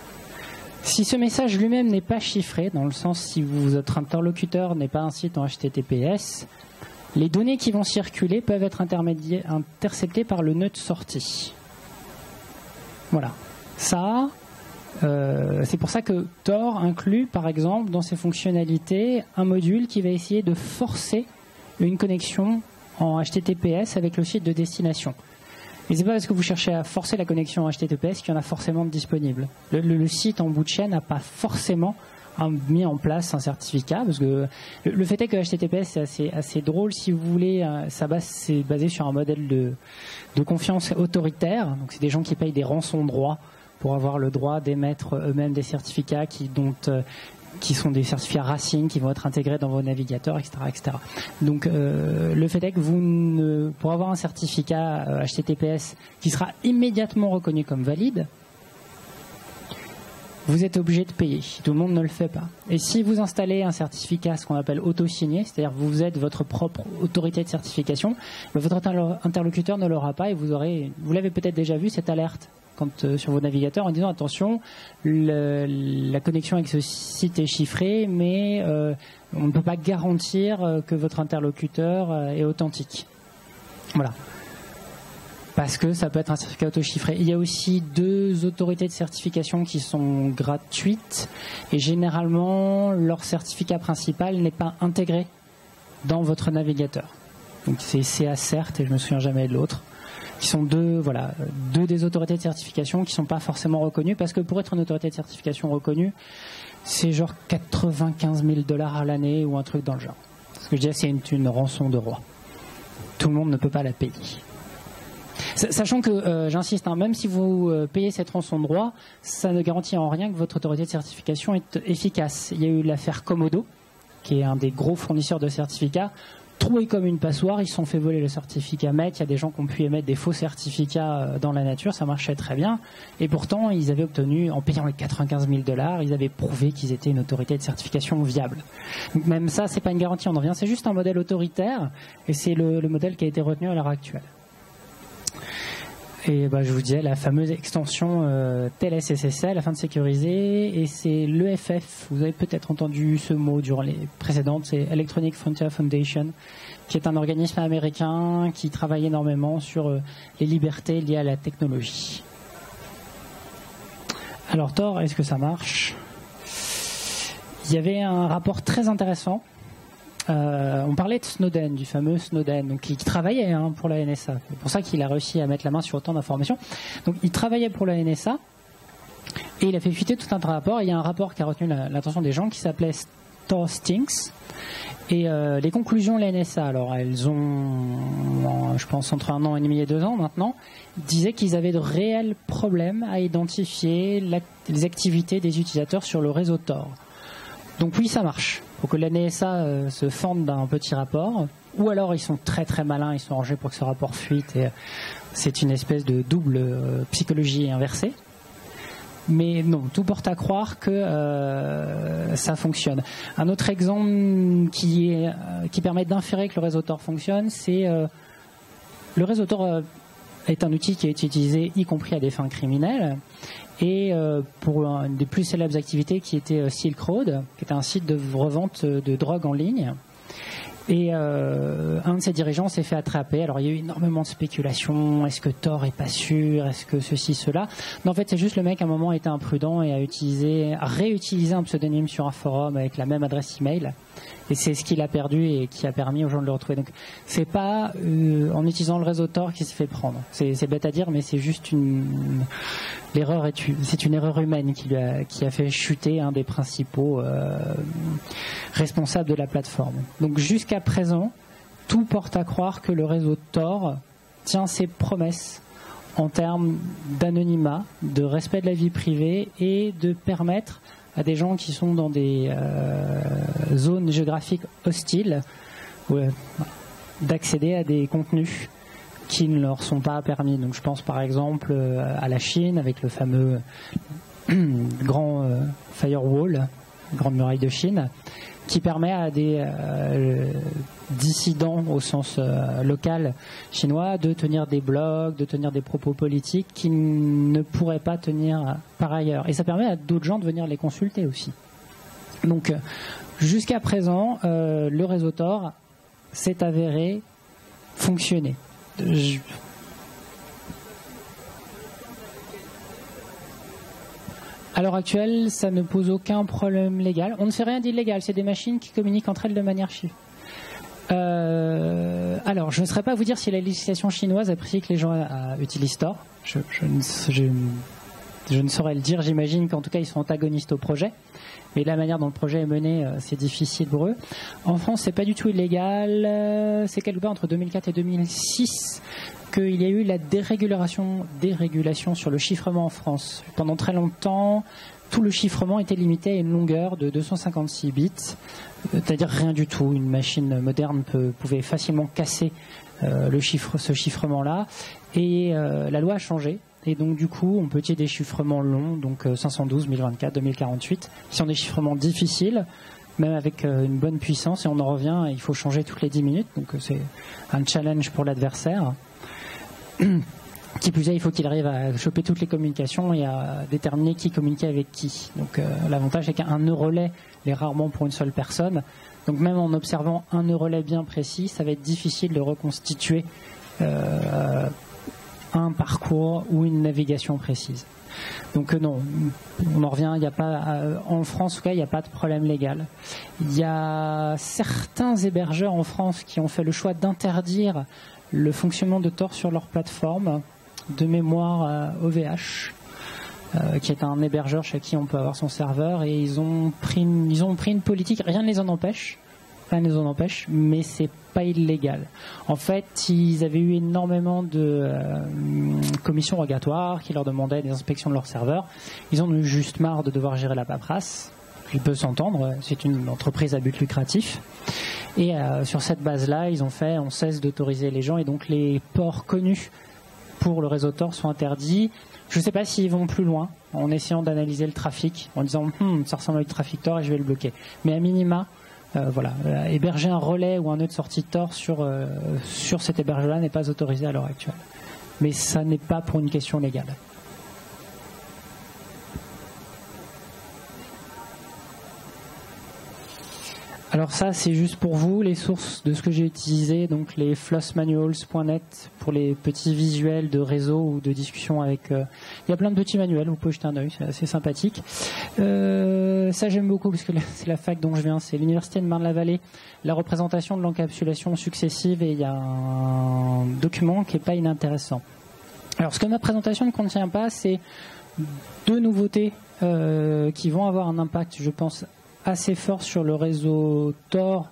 Si ce message lui-même n'est pas chiffré, dans le sens si votre interlocuteur n'est pas un site en H T T P S, les données qui vont circuler peuvent être interceptées par le nœud de sortie. Voilà. Ça, euh, c'est pour ça que Tor inclut, par exemple, dans ses fonctionnalités, un module qui va essayer de forcer une connexion en H T T P S avec le site de destination. Et c'est pas parce que vous cherchez à forcer la connexion en H T T P S qu'il y en a forcément de disponible. Le, le, le site en bout de chaîne n'a pas forcément un, mis en place un certificat, parce que le, le fait est que H T T P S c'est assez, assez drôle, si vous voulez, ça base, c'est basé sur un modèle de, de confiance autoritaire. Donc c'est des gens qui payent des rançons droits pour avoir le droit d'émettre eux-mêmes des certificats qui dont euh, qui sont des certificats Racine qui vont être intégrés dans vos navigateurs, et cetera, et cetera. Donc euh, le fait est que vous ne, pour avoir un certificat euh, H T T P S qui sera immédiatement reconnu comme valide, vous êtes obligé de payer. Tout le monde ne le fait pas. Et si vous installez un certificat, ce qu'on appelle auto-signé, c'est-à-dire vous êtes votre propre autorité de certification, votre interlocuteur ne l'aura pas et vous aurez, vous l'avez peut-être déjà vu, cette alerte quand, euh, sur vos navigateurs en disant attention, le, la connexion avec ce site est chiffrée, mais euh, on ne peut pas garantir euh, que votre interlocuteur euh, est authentique. Voilà. Parce que ça peut être un certificat auto-chiffré. Il y a aussi deux autorités de certification qui sont gratuites et généralement leur certificat principal n'est pas intégré dans votre navigateur. Donc c'est C A CERT et je me souviens jamais de l'autre. Qui sont deux, voilà, deux des autorités de certification qui ne sont pas forcément reconnues parce que pour être une autorité de certification reconnue, c'est genre quatre-vingt-quinze mille dollars à l'année ou un truc dans le genre. Ce que je dis, c'est une, une rançon de roi. Tout le monde ne peut pas la payer. Sachant que, euh, j'insiste, hein, même si vous euh, payez cette rançon de droit, ça ne garantit en rien que votre autorité de certification est efficace. Il y a eu l'affaire Komodo, qui est un des gros fournisseurs de certificats, troué comme une passoire, ils se sont fait voler le certificat M E T. Il y a des gens qui ont pu émettre des faux certificats dans la nature, ça marchait très bien. Et pourtant, ils avaient obtenu, en payant les quatre-vingt-quinze mille dollars, ils avaient prouvé qu'ils étaient une autorité de certification viable. Donc même ça, c'est pas une garantie, on en revient, c'est juste un modèle autoritaire, et c'est le, le modèle qui a été retenu à l'heure actuelle. Et bah, je vous disais, la fameuse extension euh, T L S S S L afin de sécuriser, et c'est l'E F F, vous avez peut-être entendu ce mot durant les précédentes, c'est Electronic Frontier Foundation, qui est un organisme américain qui travaille énormément sur euh, les libertés liées à la technologie. Alors Tor, est-ce que ça marche? Il y avait un rapport très intéressant. Euh, on parlait de Snowden, du fameux Snowden, donc qui, qui travaillait hein, pour la N S A. C'est pour ça qu'il a réussi à mettre la main sur autant d'informations. Donc il travaillait pour la N S A et il a fait fuiter tout un tas de rapports. Et il y a un rapport qui a retenu l'attention des gens qui s'appelait Tor Stinks. Et euh, les conclusions de la N S A, alors elles ont, je pense, entre un an et demi et deux ans maintenant, disaient qu'ils avaient de réels problèmes à identifier la, les activités des utilisateurs sur le réseau Tor. Donc oui, ça marche. Pour que la N S A euh, se fende d'un petit rapport, ou alors ils sont très très malins, ils sont rangés pour que ce rapport fuite, et euh, c'est une espèce de double euh, psychologie inversée. Mais non, tout porte à croire que euh, ça fonctionne. Un autre exemple qui, est, euh, qui permet d'inférer que le réseau Tor fonctionne, c'est euh, le réseau Tor euh, est un outil qui est utilisé y compris à des fins criminelles. Et euh, pour une des plus célèbres activités qui était euh, Silk Road, qui était un site de revente de drogue en ligne. Et euh, un de ses dirigeants s'est fait attraper. Alors il y a eu énormément de spéculations. Est-ce que Tor est pas sûr? Est-ce que ceci, cela? Non, en fait, c'est juste le mec à un moment a été imprudent et a utilisé, a réutilisé un pseudonyme sur un forum avec la même adresse email. Et c'est ce qu'il a perdu et qui a permis aux gens de le retrouver. Donc c'est pas euh, en utilisant le réseau Tor qu'il s'est fait prendre. C'est, c'est bête à dire, mais c'est juste une l'erreur est c'est une erreur humaine qui lui a qui a fait chuter un des principaux euh, responsables de la plateforme. Donc jusqu'à présent, tout porte à croire que le réseau Tor tient ses promesses en termes d'anonymat, de respect de la vie privée et de permettre à des gens qui sont dans des euh, zones géographiques hostiles ouais, d'accéder à des contenus qui ne leur sont pas permis. Donc je pense par exemple à la Chine avec le fameux grand euh, firewall, grande muraille de Chine, qui permet à des euh, dissidents au sens euh, local chinois de tenir des blogs, de tenir des propos politiques qu'ils ne pourraient pas tenir par ailleurs. Et ça permet à d'autres gens de venir les consulter aussi. Donc, jusqu'à présent, euh, le réseau Tor s'est avéré fonctionner. Je... À l'heure actuelle, ça ne pose aucun problème légal. On ne fait rien d'illégal, c'est des machines qui communiquent entre elles de manière chiffre. Euh, alors, je ne saurais pas vous dire si la législation chinoise apprécie que les gens euh, utilisent Tor. Je, je, ne, je, je ne saurais le dire, j'imagine qu'en tout cas ils sont antagonistes au projet. Mais la manière dont le projet est mené, euh, c'est difficile pour eux. En France, c'est pas du tout illégal. Euh, c'est quelque part entre deux mille quatre et deux mille six qu'il y a eu la dérégulation, dérégulation sur le chiffrement en France. Pendant très longtemps, tout le chiffrement était limité à une longueur de deux cent cinquante-six bits, c'est-à-dire rien du tout. Une machine moderne peut, pouvait facilement casser euh, le chiffre, ce chiffrement-là. Et euh, la loi a changé. Et donc du coup, on peut utiliser des chiffrements longs, donc cinq cent douze, mille vingt-quatre, deux mille quarante-huit, qui sont des chiffrements difficiles, même avec euh, une bonne puissance. Et on en revient, il faut changer toutes les dix minutes. Donc euh, c'est un challenge pour l'adversaire. Qui plus est, il faut qu'il arrive à choper toutes les communications et à déterminer qui communiquait avec qui. Donc euh, l'avantage, c'est qu'un nœud relais est rarement pour une seule personne. Donc même en observant un nœud relais bien précis, ça va être difficile de reconstituer euh, un parcours ou une navigation précise. Donc euh, non, on en revient, il n'y a pas, euh, en France en tout cas, il n'y a pas de problème légal. Il y a certains hébergeurs en France qui ont fait le choix d'interdire le fonctionnement de Tor sur leur plateforme, de mémoire euh, O V H, euh, qui est un hébergeur chez qui on peut avoir son serveur, et ils ont pris une, ils ont pris une politique, rien ne les en empêche, rien ne les en empêche, mais c'est pas illégal. En fait, ils avaient eu énormément de euh, commissions rogatoires qui leur demandaient des inspections de leur serveur. Ils en ont eu juste marre de devoir gérer la paperasse. Il peut s'entendre, c'est une entreprise à but lucratif. Et euh, sur cette base-là, ils ont fait, on cesse d'autoriser les gens, et donc les ports connus pour le réseau Tor sont interdits. Je ne sais pas s'ils vont plus loin, en essayant d'analyser le trafic, en disant hm, ça ressemble à du trafic Tor et je vais le bloquer. Mais à minima, euh, voilà, euh, héberger un relais ou un nœud de sortie de Tor sur, euh, sur cet hébergeur-là n'est pas autorisé à l'heure actuelle. Mais ça n'est pas pour une question légale. Alors ça, c'est juste pour vous, les sources de ce que j'ai utilisé, donc les flossmanuals point net pour les petits visuels de réseau ou de discussion avec... Euh, il y a plein de petits manuels, vous pouvez jeter un œil, c'est assez sympathique. Euh, ça, j'aime beaucoup, parce que c'est la fac dont je viens, c'est l'Université de Marne-la-Vallée, la représentation de l'encapsulation successive, et il y a un document qui n'est pas inintéressant. Alors, ce que ma présentation ne contient pas, c'est deux nouveautés euh, qui vont avoir un impact, je pense, assez fort sur le réseau Tor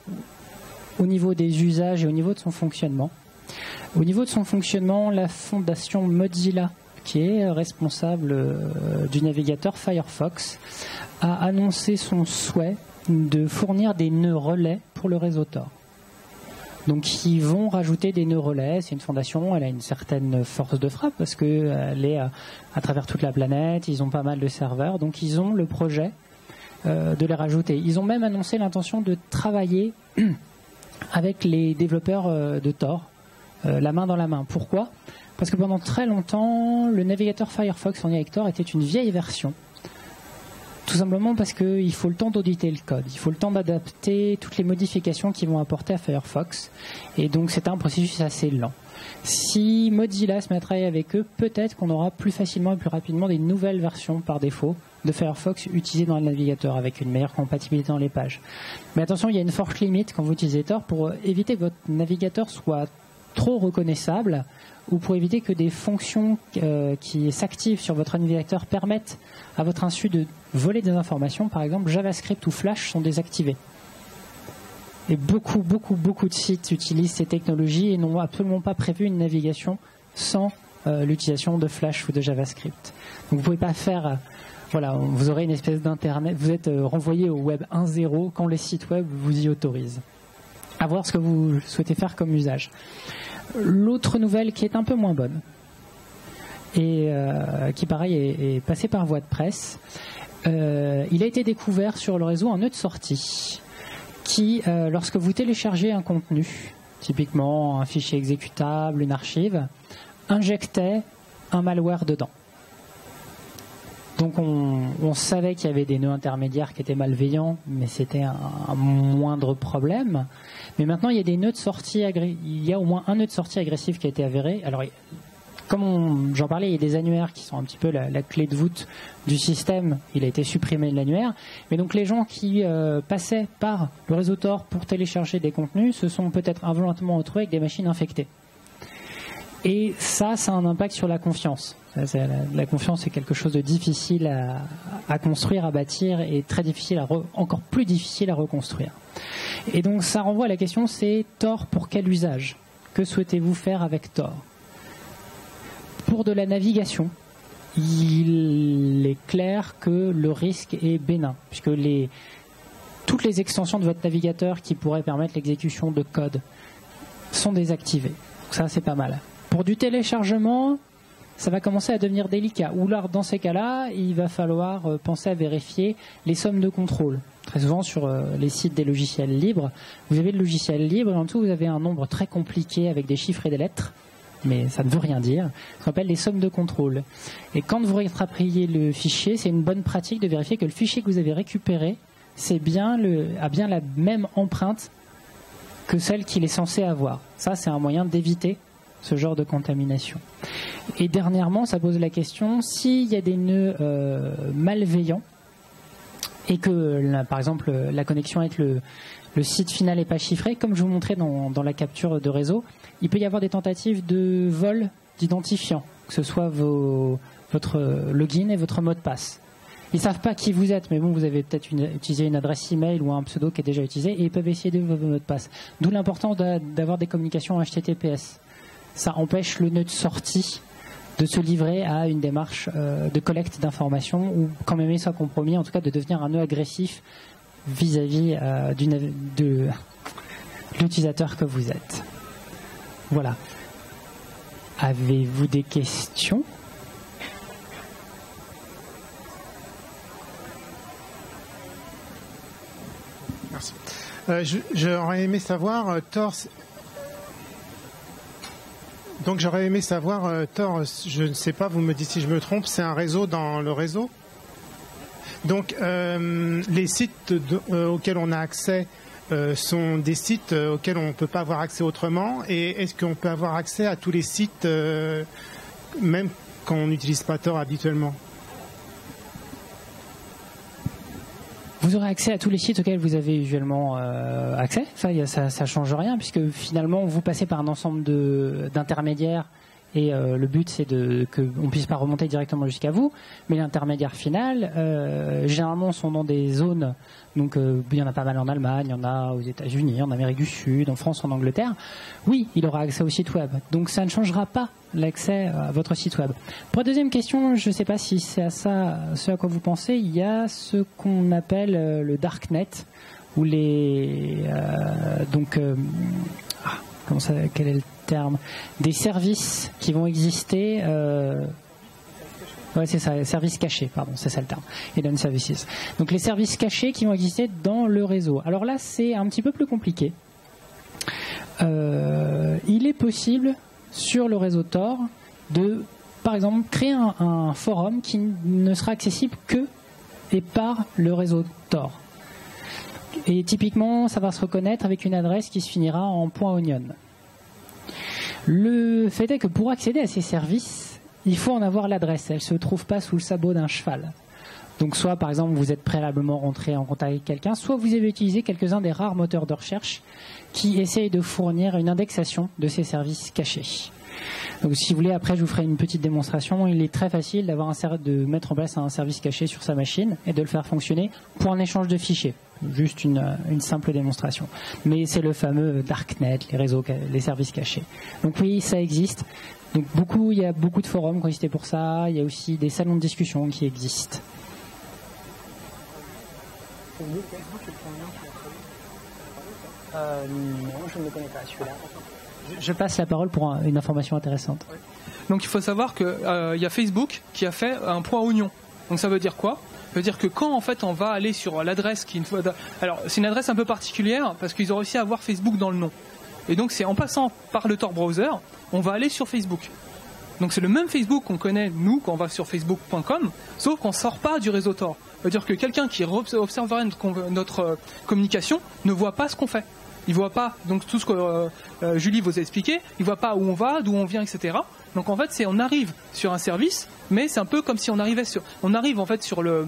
au niveau des usages et au niveau de son fonctionnement. Au niveau de son fonctionnement, la fondation Mozilla, qui est responsable euh, du navigateur Firefox, a annoncé son souhait de fournir des nœuds relais pour le réseau Tor. Donc ils vont rajouter des nœuds relais. C'est une fondation, elle a une certaine force de frappe parce qu'elle est à, à travers toute la planète, ils ont pas mal de serveurs, donc ils ont le projet Euh, de les rajouter. Ils ont même annoncé l'intention de travailler avec les développeurs euh, de Tor, euh, la main dans la main. Pourquoi ? Parce que pendant très longtemps, le navigateur Firefox en avec Tor était une vieille version. Tout simplement parce qu'il faut le temps d'auditer le code, il faut le temps d'adapter toutes les modifications qu'ils vont apporter à Firefox. Et donc c'était un processus assez lent. Si Mozilla se met à travailler avec eux, peut-être qu'on aura plus facilement et plus rapidement des nouvelles versions par défaut de Firefox utilisées dans le navigateur avec une meilleure compatibilité dans les pages. Mais attention, il y a une forte limite quand vous utilisez Tor pour éviter que votre navigateur soit trop reconnaissable ou pour éviter que des fonctions euh, qui s'activent sur votre navigateur permettent à votre insu de voler des informations. Par exemple, JavaScript ou Flash sont désactivés. Et beaucoup, beaucoup, beaucoup de sites utilisent ces technologies et n'ont absolument pas prévu une navigation sans euh, l'utilisation de Flash ou de JavaScript. Donc vous ne pouvez pas faire... Euh, voilà, vous aurez une espèce d'internet, vous êtes euh, renvoyé au web un point zéro quand les sites web vous y autorisent. À voir ce que vous souhaitez faire comme usage. L'autre nouvelle qui est un peu moins bonne, et euh, qui pareil est, est passée par voie de presse, euh, il a été découvert sur le réseau un nœud de sortie qui, euh, lorsque vous téléchargez un contenu, typiquement un fichier exécutable, une archive, injectait un malware dedans. Donc on, on savait qu'il y avait des nœuds intermédiaires qui étaient malveillants, mais c'était un, un moindre problème. Mais maintenant, il y a des nœuds de sortie, il y a au moins un nœud de sortie agressif qui a été avéré. Alors, comme j'en parlais, il y a des annuaires qui sont un petit peu la, la clé de voûte du système. Il a été supprimé de l'annuaire. Mais donc les gens qui euh, passaient par le réseau Tor pour télécharger des contenus se sont peut-être involontairement retrouvés avec des machines infectées. Et ça, ça a un impact sur la confiance. La, la confiance est quelque chose de difficile à, à construire, à bâtir, et très difficile à re, encore plus difficile à reconstruire. Et donc ça renvoie à la question, c'est Tor pour quel usage? Que souhaitez-vous faire avec Tor? Pour de la navigation, il est clair que le risque est bénin, puisque les, toutes les extensions de votre navigateur qui pourraient permettre l'exécution de code sont désactivées. Donc ça, c'est pas mal. Pour du téléchargement, ça va commencer à devenir délicat. Ou là, dans ces cas-là, il va falloir penser à vérifier les sommes de contrôle. Très souvent, sur les sites des logiciels libres, vous avez le logiciel libre et en dessous, vous avez un nombre très compliqué avec des chiffres et des lettres. Mais ça ne veut rien dire. Ce qu'on appelle les sommes de contrôle. Et quand vous réappropriez le fichier, c'est une bonne pratique de vérifier que le fichier que vous avez récupéré c'est bien le, a bien la même empreinte que celle qu'il est censé avoir. Ça, c'est un moyen d'éviter ce genre de contamination. Et dernièrement, ça pose la question, s'il y a des nœuds euh, malveillants et que, là, par exemple, la connexion avec le, le site final n'est pas chiffré, comme je vous montrais dans, dans la capture de réseau, il peut y avoir des tentatives de vol d'identifiants, que ce soit vos, votre login et votre mot de passe. Ils ne savent pas qui vous êtes, mais bon, vous avez peut-être une, utilisé une adresse email ou un pseudo qui est déjà utilisé et ils peuvent essayer de vos mots de passe. D'où l'importance d'avoir des communications H T T P S. Ça empêche le nœud de sortie de se livrer à une démarche euh, de collecte d'informations ou, quand même il soit compromis, en tout cas de devenir un nœud agressif vis-à-vis euh, d'une, de l'utilisateur que vous êtes. Voilà. Avez-vous des questions ? Merci. Euh, j'aurais aimé savoir, euh, Tor... Donc j'aurais aimé savoir, euh, Tor, je ne sais pas, vous me dites si je me trompe, c'est un réseau dans le réseau. Donc euh, les sites de, euh, auxquels on a accès euh, sont des sites euh, auxquels on ne peut pas avoir accès autrement. Et est-ce qu'on peut avoir accès à tous les sites, euh, même quand on n'utilise pas Tor habituellement ? Vous aurez accès à tous les sites auxquels vous avez usuellement euh, accès. Ça, ça, ça change rien puisque finalement vous passez par un ensemble de d'intermédiaires et euh, le but c'est de que on puisse pas remonter directement jusqu'à vous. Mais l'intermédiaire final, euh, généralement, sont dans des zones. Donc euh, il y en a pas mal en Allemagne, il y en a aux États-Unis, en Amérique du Sud, en France, en Angleterre. Oui, il aura accès au site web. Donc ça ne changera pas l'accès à votre site web. Pour la deuxième question, je ne sais pas si c'est à ça, ce à quoi vous pensez. Il y a ce qu'on appelle euh, le darknet, où les euh, donc euh, ah, comment ça, quel est le terme, des services qui vont exister. Euh, Ouais, c'est ça, services cachés, pardon, c'est ça le terme. Hidden services. Donc les services cachés qui vont exister dans le réseau. Alors là, c'est un petit peu plus compliqué. Euh, il est possible, sur le réseau Tor, de, par exemple, créer un, un forum qui ne sera accessible que et par le réseau Tor. Et typiquement, ça va se reconnaître avec une adresse qui se finira en .onion. Le fait est que pour accéder à ces services, il faut en avoir l'adresse. Elle ne se trouve pas sous le sabot d'un cheval. Donc soit, par exemple, vous êtes préalablement rentré en contact avec quelqu'un, soit vous avez utilisé quelques-uns des rares moteurs de recherche qui essayent de fournir une indexation de ces services cachés. Donc si vous voulez, après je vous ferai une petite démonstration. Il est très facile d'avoir un, de mettre en place un service caché sur sa machine et de le faire fonctionner pour un échange de fichiers. Juste une, une simple démonstration. Mais c'est le fameux darknet, les réseaux, les services cachés. Donc oui, ça existe. Donc beaucoup, il y a beaucoup de forums qui ont existé pour ça. Il y a aussi des salons de discussion qui existent. Euh, non, je ne connais pas celui-là. Je passe la parole pour un, une information intéressante. Donc il faut savoir qu'il euh, y a Facebook qui a fait un point oignon. Donc ça veut dire quoi ? C'est-à-dire que quand en fait on va aller sur l'adresse qui est une fois, alors c'est une adresse un peu particulière parce qu'ils ont réussi à avoir Facebook dans le nom. Et donc c'est en passant par le Tor browser, on va aller sur Facebook. Donc c'est le même Facebook qu'on connaît nous quand on va sur facebook point com, sauf qu'on sort pas du réseau Tor. C'est-à-dire que quelqu'un qui observerait notre, notre communication ne voit pas ce qu'on fait. Il voit pas donc tout ce que euh, euh, Julie vous a expliqué, il voit pas où on va, d'où on vient, et cetera. Donc en fait, c'est on arrive sur un service, mais c'est un peu comme si on arrivait sur, on arrive en fait sur le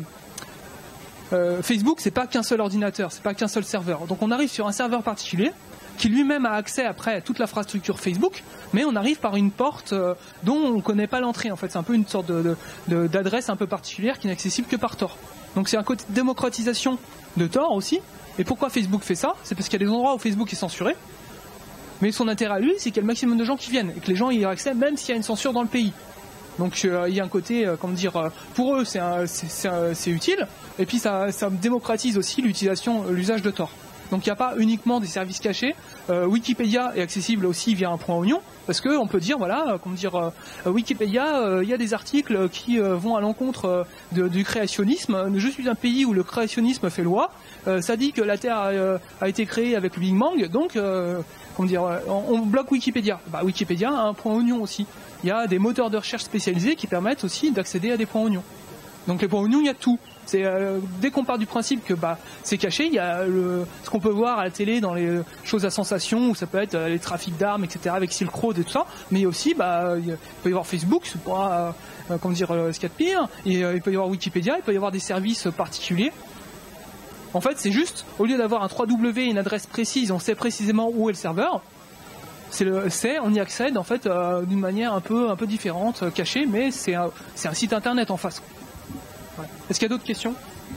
euh, Facebook, c'est pas qu'un seul ordinateur, c'est pas qu'un seul serveur. Donc on arrive sur un serveur particulier qui lui-même a accès après à toute l'infrastructure Facebook, mais on arrive par une porte euh, dont on ne connaît pas l'entrée. En fait, c'est un peu une sorte de, de, de, d'adresse un peu particulière qui n'est accessible que par Tor. Donc c'est un côté de démocratisation de Tor aussi. Et pourquoi Facebook fait ça? C'est parce qu'il y a des endroits où Facebook est censuré. Mais son intérêt à lui, c'est qu'il y a le maximum de gens qui viennent et que les gens y aient accès, même s'il y a une censure dans le pays. Donc euh, il y a un côté, euh, comment dire, euh, pour eux, c'est, un, c'est, c'est, un, c'est utile. Et puis ça, ça démocratise aussi l'utilisation, l'usage de Tor. Donc il n'y a pas uniquement des services cachés. Euh, Wikipédia est accessible aussi via un point oignon, parce qu'on peut dire, voilà, euh, comment dire, euh, Wikipédia, il euh, y a des articles qui euh, vont à l'encontre euh, de, du créationnisme. Je suis un pays où le créationnisme fait loi. Euh, ça dit que la Terre a, euh, a été créée avec le Big Bang, donc euh, comment dire, on, on bloque Wikipédia. Bah, Wikipédia a un point oignon aussi. Il y a des moteurs de recherche spécialisés qui permettent aussi d'accéder à des points oignons. Donc les points oignons, il y a tout. C'est, euh, dès qu'on part du principe que bah, c'est caché, il y a le, ce qu'on peut voir à la télé dans les choses à sensation, où ça peut être euh, les trafics d'armes, et cetera, avec Silk Road et tout ça, mais aussi bah, il peut y avoir Facebook, c'est pas euh, comment dire, euh, ce qu'il y a de pire, et euh, il peut y avoir Wikipédia, il peut y avoir des services particuliers. En fait, c'est juste, au lieu d'avoir un trois W et une adresse précise, on sait précisément où est le serveur, c'est, le, c'est on y accède en fait euh, d'une manière un peu, un peu différente, euh, cachée, mais c'est un, c'est un site internet en face. Est-ce qu'il y a d'autres questions?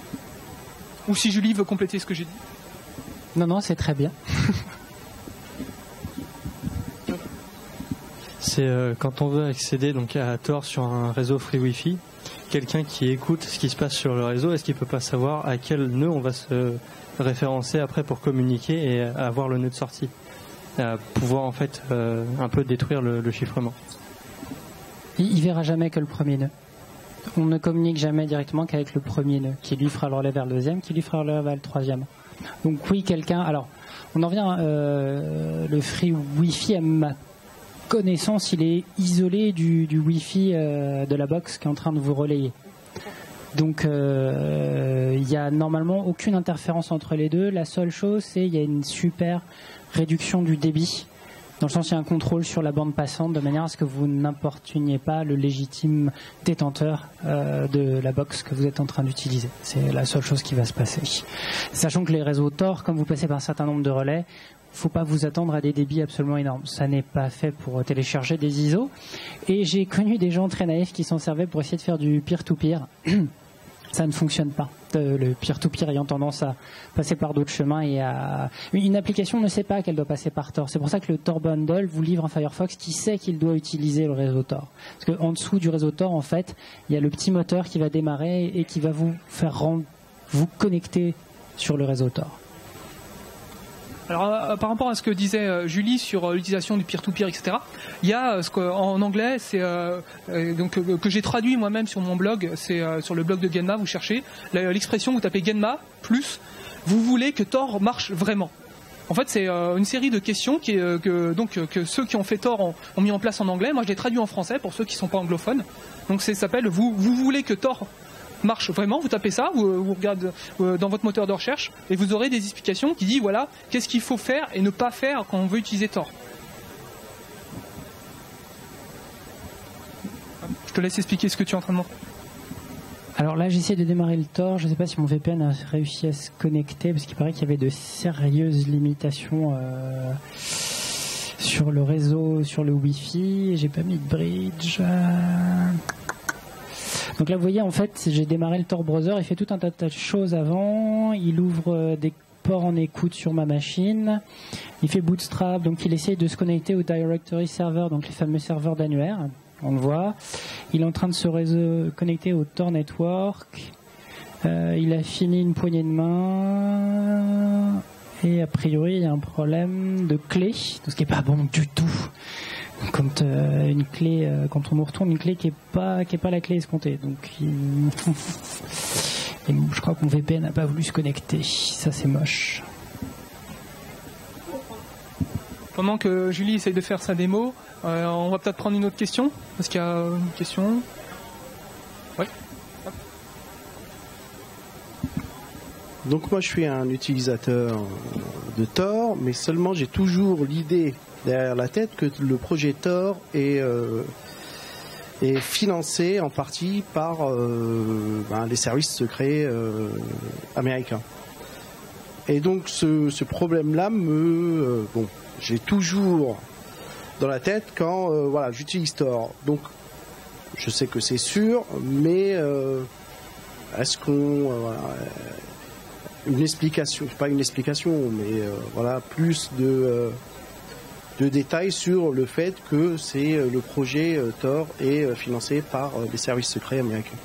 Ou si Julie veut compléter ce que j'ai dit? Non, non, c'est très bien. C'est euh, quand on veut accéder donc à Tor sur un réseau free Wi-Fi, quelqu'un qui écoute ce qui se passe sur le réseau, est-ce qu'il peut pas savoir à quel nœud on va se référencer après pour communiquer et avoir le nœud de sortie, à pouvoir en fait euh, un peu détruire le, le chiffrement? Il, il verra jamais que le premier nœud. On ne communique jamais directement qu'avec le premier nœud, qui lui fera le relais vers le deuxième, qui lui fera le relais vers le troisième. Donc oui, quelqu'un... Alors, on en revient, euh, le free Wi-Fi, à ma connaissance, il est isolé du, du Wi-Fi euh, de la box qui est en train de vous relayer. Donc, euh, il n'y a normalement aucune interférence entre les deux. La seule chose, c'est qu'il y a une super réduction du débit. Dans le sens, il y a un contrôle sur la bande passante de manière à ce que vous n'importuniez pas le légitime détenteur euh, de la box que vous êtes en train d'utiliser. C'est la seule chose qui va se passer. Sachant que les réseaux Tor, comme vous passez par un certain nombre de relais, il ne faut pas vous attendre à des débits absolument énormes. Ça n'est pas fait pour télécharger des I S O. Et j'ai connu des gens très naïfs qui s'en servaient pour essayer de faire du peer-to-peer. Ça ne fonctionne pas. Le peer-to-peer ayant tendance à passer par d'autres chemins et à... Une application ne sait pas qu'elle doit passer par Tor. C'est pour ça que le Tor Bundle vous livre un Firefox qui sait qu'il doit utiliser le réseau Tor. Parce qu'en dessous du réseau Tor, en fait, il y a le petit moteur qui va démarrer et qui va vous faire rendre, vous connecter sur le réseau Tor. Alors, euh, par rapport à ce que disait euh, Julie sur euh, l'utilisation du peer-to-peer, et cetera, il y a euh, ce qu'en anglais, c'est euh, euh, donc euh, que j'ai traduit moi-même sur mon blog, c'est euh, sur le blog de Genma, vous cherchez l'expression, vous tapez Genma plus, vous voulez que Tor marche vraiment. En fait, c'est euh, une série de questions qui, euh, que, donc, euh, que ceux qui ont fait Tor ont, ont mis en place en anglais. Moi, je l'ai traduit en français pour ceux qui ne sont pas anglophones. Donc, ça s'appelle vous, vous voulez que Tor marche vraiment, vous tapez ça, vous, vous regardez euh, dans votre moteur de recherche et vous aurez des explications qui disent voilà, qu'est-ce qu'il faut faire et ne pas faire quand on veut utiliser Tor. Je te laisse expliquer ce que tu es en train de montrer. Alors là, j'essaie de démarrer le Tor. Je ne sais pas si mon V P N a réussi à se connecter parce qu'il paraît qu'il y avait de sérieuses limitations euh, sur le réseau, sur le Wi-Fi. J'ai pas mis de bridge. Euh... Donc là, vous voyez, en fait, j'ai démarré le Tor browser. Il fait tout un tas de choses avant. Il ouvre des ports en écoute sur ma machine. Il fait bootstrap. Donc il essaye de se connecter au directory server, donc les fameux serveurs d'annuaire. On le voit. Il est en train de se réseau, connecter au Tor Network. Euh, il a fini une poignée de main. Et a priori, il y a un problème de clé, ce qui n'est pas bon du tout. Quand euh, une clé, euh, quand on nous retourne une clé qui est pas, qui est pas la clé escomptée. Donc, il... Et je crois que mon V P N n'a pas voulu se connecter. Ça, c'est moche. Pendant que Julie essaye de faire sa démo, euh, on va peut-être prendre une autre question. Est-ce qu'il y a une question? Oui. Donc moi je suis un utilisateur de Tor, mais seulement j'ai toujours l'idée derrière la tête que le projet Tor est, euh, est financé en partie par euh, ben, les services secrets euh, américains. Et donc ce, ce problème-là me... Euh, bon, j'ai toujours dans la tête quand euh, voilà, j'utilise Tor. Donc je sais que c'est sûr, mais euh, est-ce qu'on... Euh, voilà, une explication, pas une explication, mais euh, voilà, plus de, euh, de détails sur le fait que c'est euh, le projet euh, Tor est euh, financé par euh, les services secrets américains.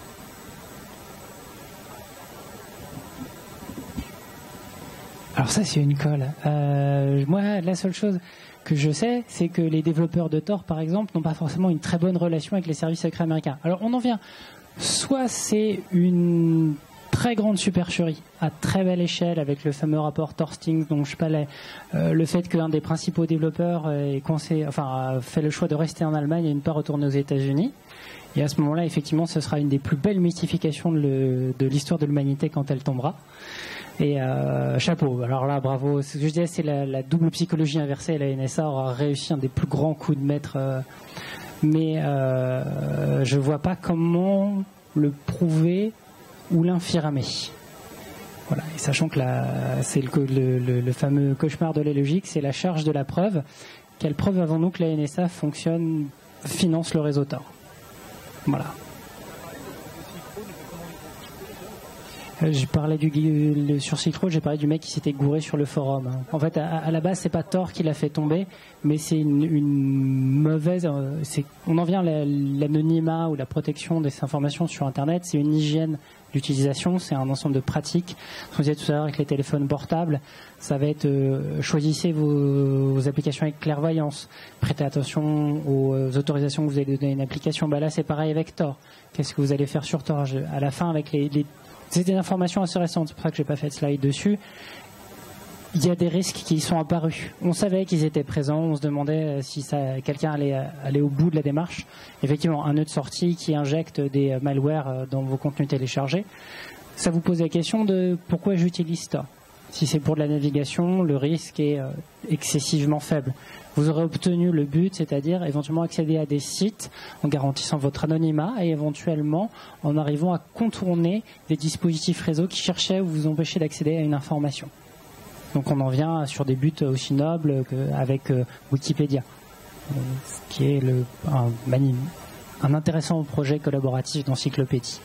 Alors ça, c'est une colle. Euh, moi, la seule chose que je sais, c'est que les développeurs de Tor, par exemple, n'ont pas forcément une très bonne relation avec les services secrets américains. Alors on en vient, soit c'est une très grande supercherie à très belle échelle avec le fameux rapport Torstings dont je parlais, euh, le fait qu'un des principaux développeurs ait conseillé, enfin, a fait le choix de rester en Allemagne et ne pas retourner aux États-Unis. Et à ce moment-là, effectivement, ce sera une des plus belles mystifications de, le, de l'histoire de l'humanité quand elle tombera. Et euh, chapeau. Alors là, bravo. Ce que je disais, c'est la, la double psychologie inversée. Et la N S A aura réussi un des plus grands coups de maître. Euh, mais euh, je vois pas comment le prouver ou l'infirmer. Voilà. Et sachant que la, c'est le, le, le, le fameux cauchemar de la logique, c'est la charge de la preuve. Quelle preuve avons-nous que la N S A fonctionne, finance le réseau Tor? Voilà. Euh, je parlais du le, sur Silk Road, j'ai parlé du mec qui s'était gouré sur le forum. Hein. En fait, à, à la base, c'est pas Tor qui l'a fait tomber, mais c'est une, une mauvaise. Euh, c'est, on en vient à la, l'anonymat ou la protection des informations sur Internet. C'est une hygiène d'utilisation, c'est un ensemble de pratiques. Comme je disais tout à l'heure avec les téléphones portables, ça va être euh, choisissez vos, vos applications avec clairvoyance, prêtez attention aux, aux autorisations que vous allez donner à une application. Bah là, c'est pareil avec Tor. Qu'est-ce que vous allez faire sur Tor? Je, à la fin, avec les, les c'est des informations assez récentes, c'est pour ça que j'ai pas fait de slide dessus. Il y a des risques qui sont apparus. On savait qu'ils étaient présents, on se demandait si ça, quelqu'un allait aller au bout de la démarche. Effectivement, un nœud de sortie qui injecte des malwares dans vos contenus téléchargés. Ça vous pose la question de pourquoi j'utilise Tor. Si c'est pour de la navigation, le risque est excessivement faible. Vous aurez obtenu le but, c'est-à-dire éventuellement accéder à des sites en garantissant votre anonymat et éventuellement en arrivant à contourner des dispositifs réseau qui cherchaient à vous empêcher d'accéder à une information. Donc on en vient sur des buts aussi nobles qu'avec euh, Wikipédia, euh, ce qui est le, un, un intéressant projet collaboratif d'encyclopédie.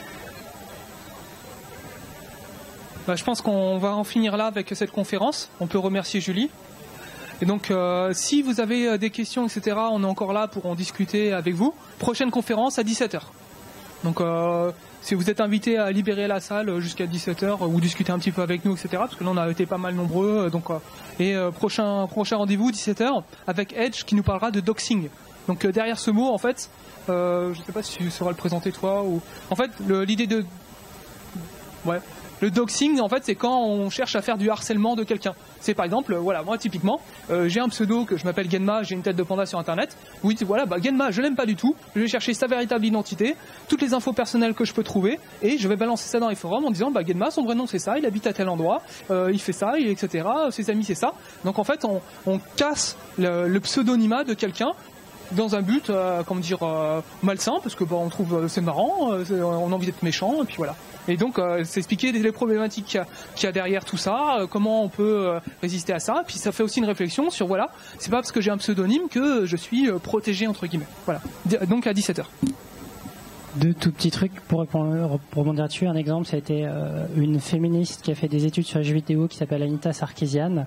Bah, je pense qu'on va en finir là avec cette conférence. On peut remercier Julie. Et donc, euh, si vous avez des questions, et cetera, on est encore là pour en discuter avec vous. Prochaine conférence à dix-sept heures. Donc, euh, si vous êtes invité à libérer la salle jusqu'à dix-sept heures ou discuter un petit peu avec nous, et cetera, parce que là, on a été pas mal nombreux. Donc, euh, et euh, prochain, prochain rendez-vous, dix-sept heures, avec Edge qui nous parlera de doxing. Donc, euh, derrière ce mot, en fait, euh, je ne sais pas si tu sauras le présenter toi. Ou... En fait, le, l'idée de... Ouais. Le doxing, en fait, c'est quand on cherche à faire du harcèlement de quelqu'un. C'est par exemple, voilà, moi typiquement, euh, j'ai un pseudo que je m'appelle Genma, j'ai une tête de panda sur Internet. Oui, voilà, bah Genma, je l'aime pas du tout. Je vais chercher sa véritable identité, toutes les infos personnelles que je peux trouver, et je vais balancer ça dans les forums en disant, bah Genma, son vrai nom c'est ça, il habite à tel endroit, euh, il fait ça, et cetera. Ses amis c'est ça. Donc en fait, on, on casse le, le pseudonymat de quelqu'un dans un but, euh, comment dire, euh, malsain, parce que bah, on trouve euh, c'est marrant, euh, c'est, on a envie d'être méchant, et puis voilà. Et donc, euh, c'est expliquer les, les problématiques qu'il y, a, qu'il y a derrière tout ça, euh, comment on peut euh, résister à ça. Puis ça fait aussi une réflexion sur, voilà, c'est pas parce que j'ai un pseudonyme que je suis euh, protégé, entre guillemets. Voilà. Donc à dix-sept heures. Deux tout petits trucs pour, répondre, pour rebondir dessus. Un exemple, ça a été euh, une féministe qui a fait des études sur les jeux vidéo qui s'appelle Anita Sarkeesian,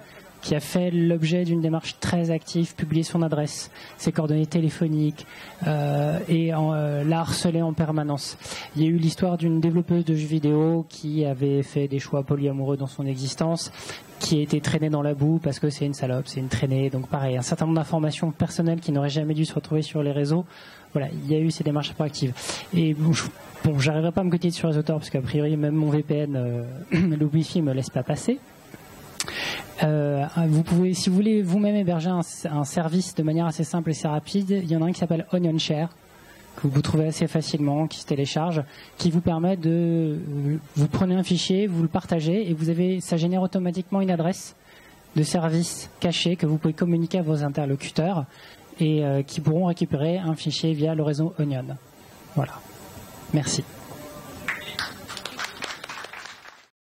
qui a fait l'objet d'une démarche très active, publié son adresse, ses coordonnées téléphoniques, euh, et en, euh, l'a harcelé en permanence. Il y a eu l'histoire d'une développeuse de jeux vidéo qui avait fait des choix polyamoureux dans son existence, qui a été traînée dans la boue parce que c'est une salope, c'est une traînée. Donc pareil, un certain nombre d'informations personnelles qui n'auraient jamais dû se retrouver sur les réseaux. Voilà, il y a eu ces démarches proactives. Et bon, je, bon j'arriverai pas à me coter sur les auteurs parce qu'a priori même mon V P N, euh, le Wi-Fi me laisse pas passer. Euh, vous pouvez, si vous voulez vous-même héberger un, un service de manière assez simple et assez rapide, il y en a un qui s'appelle OnionShare, que vous trouvez assez facilement, qui se télécharge, qui vous permet de, vous prenez un fichier, vous le partagez et vous avez, ça génère automatiquement une adresse de service caché que vous pouvez communiquer à vos interlocuteurs et euh, qui pourront récupérer un fichier via le réseau Onion. Voilà. Merci.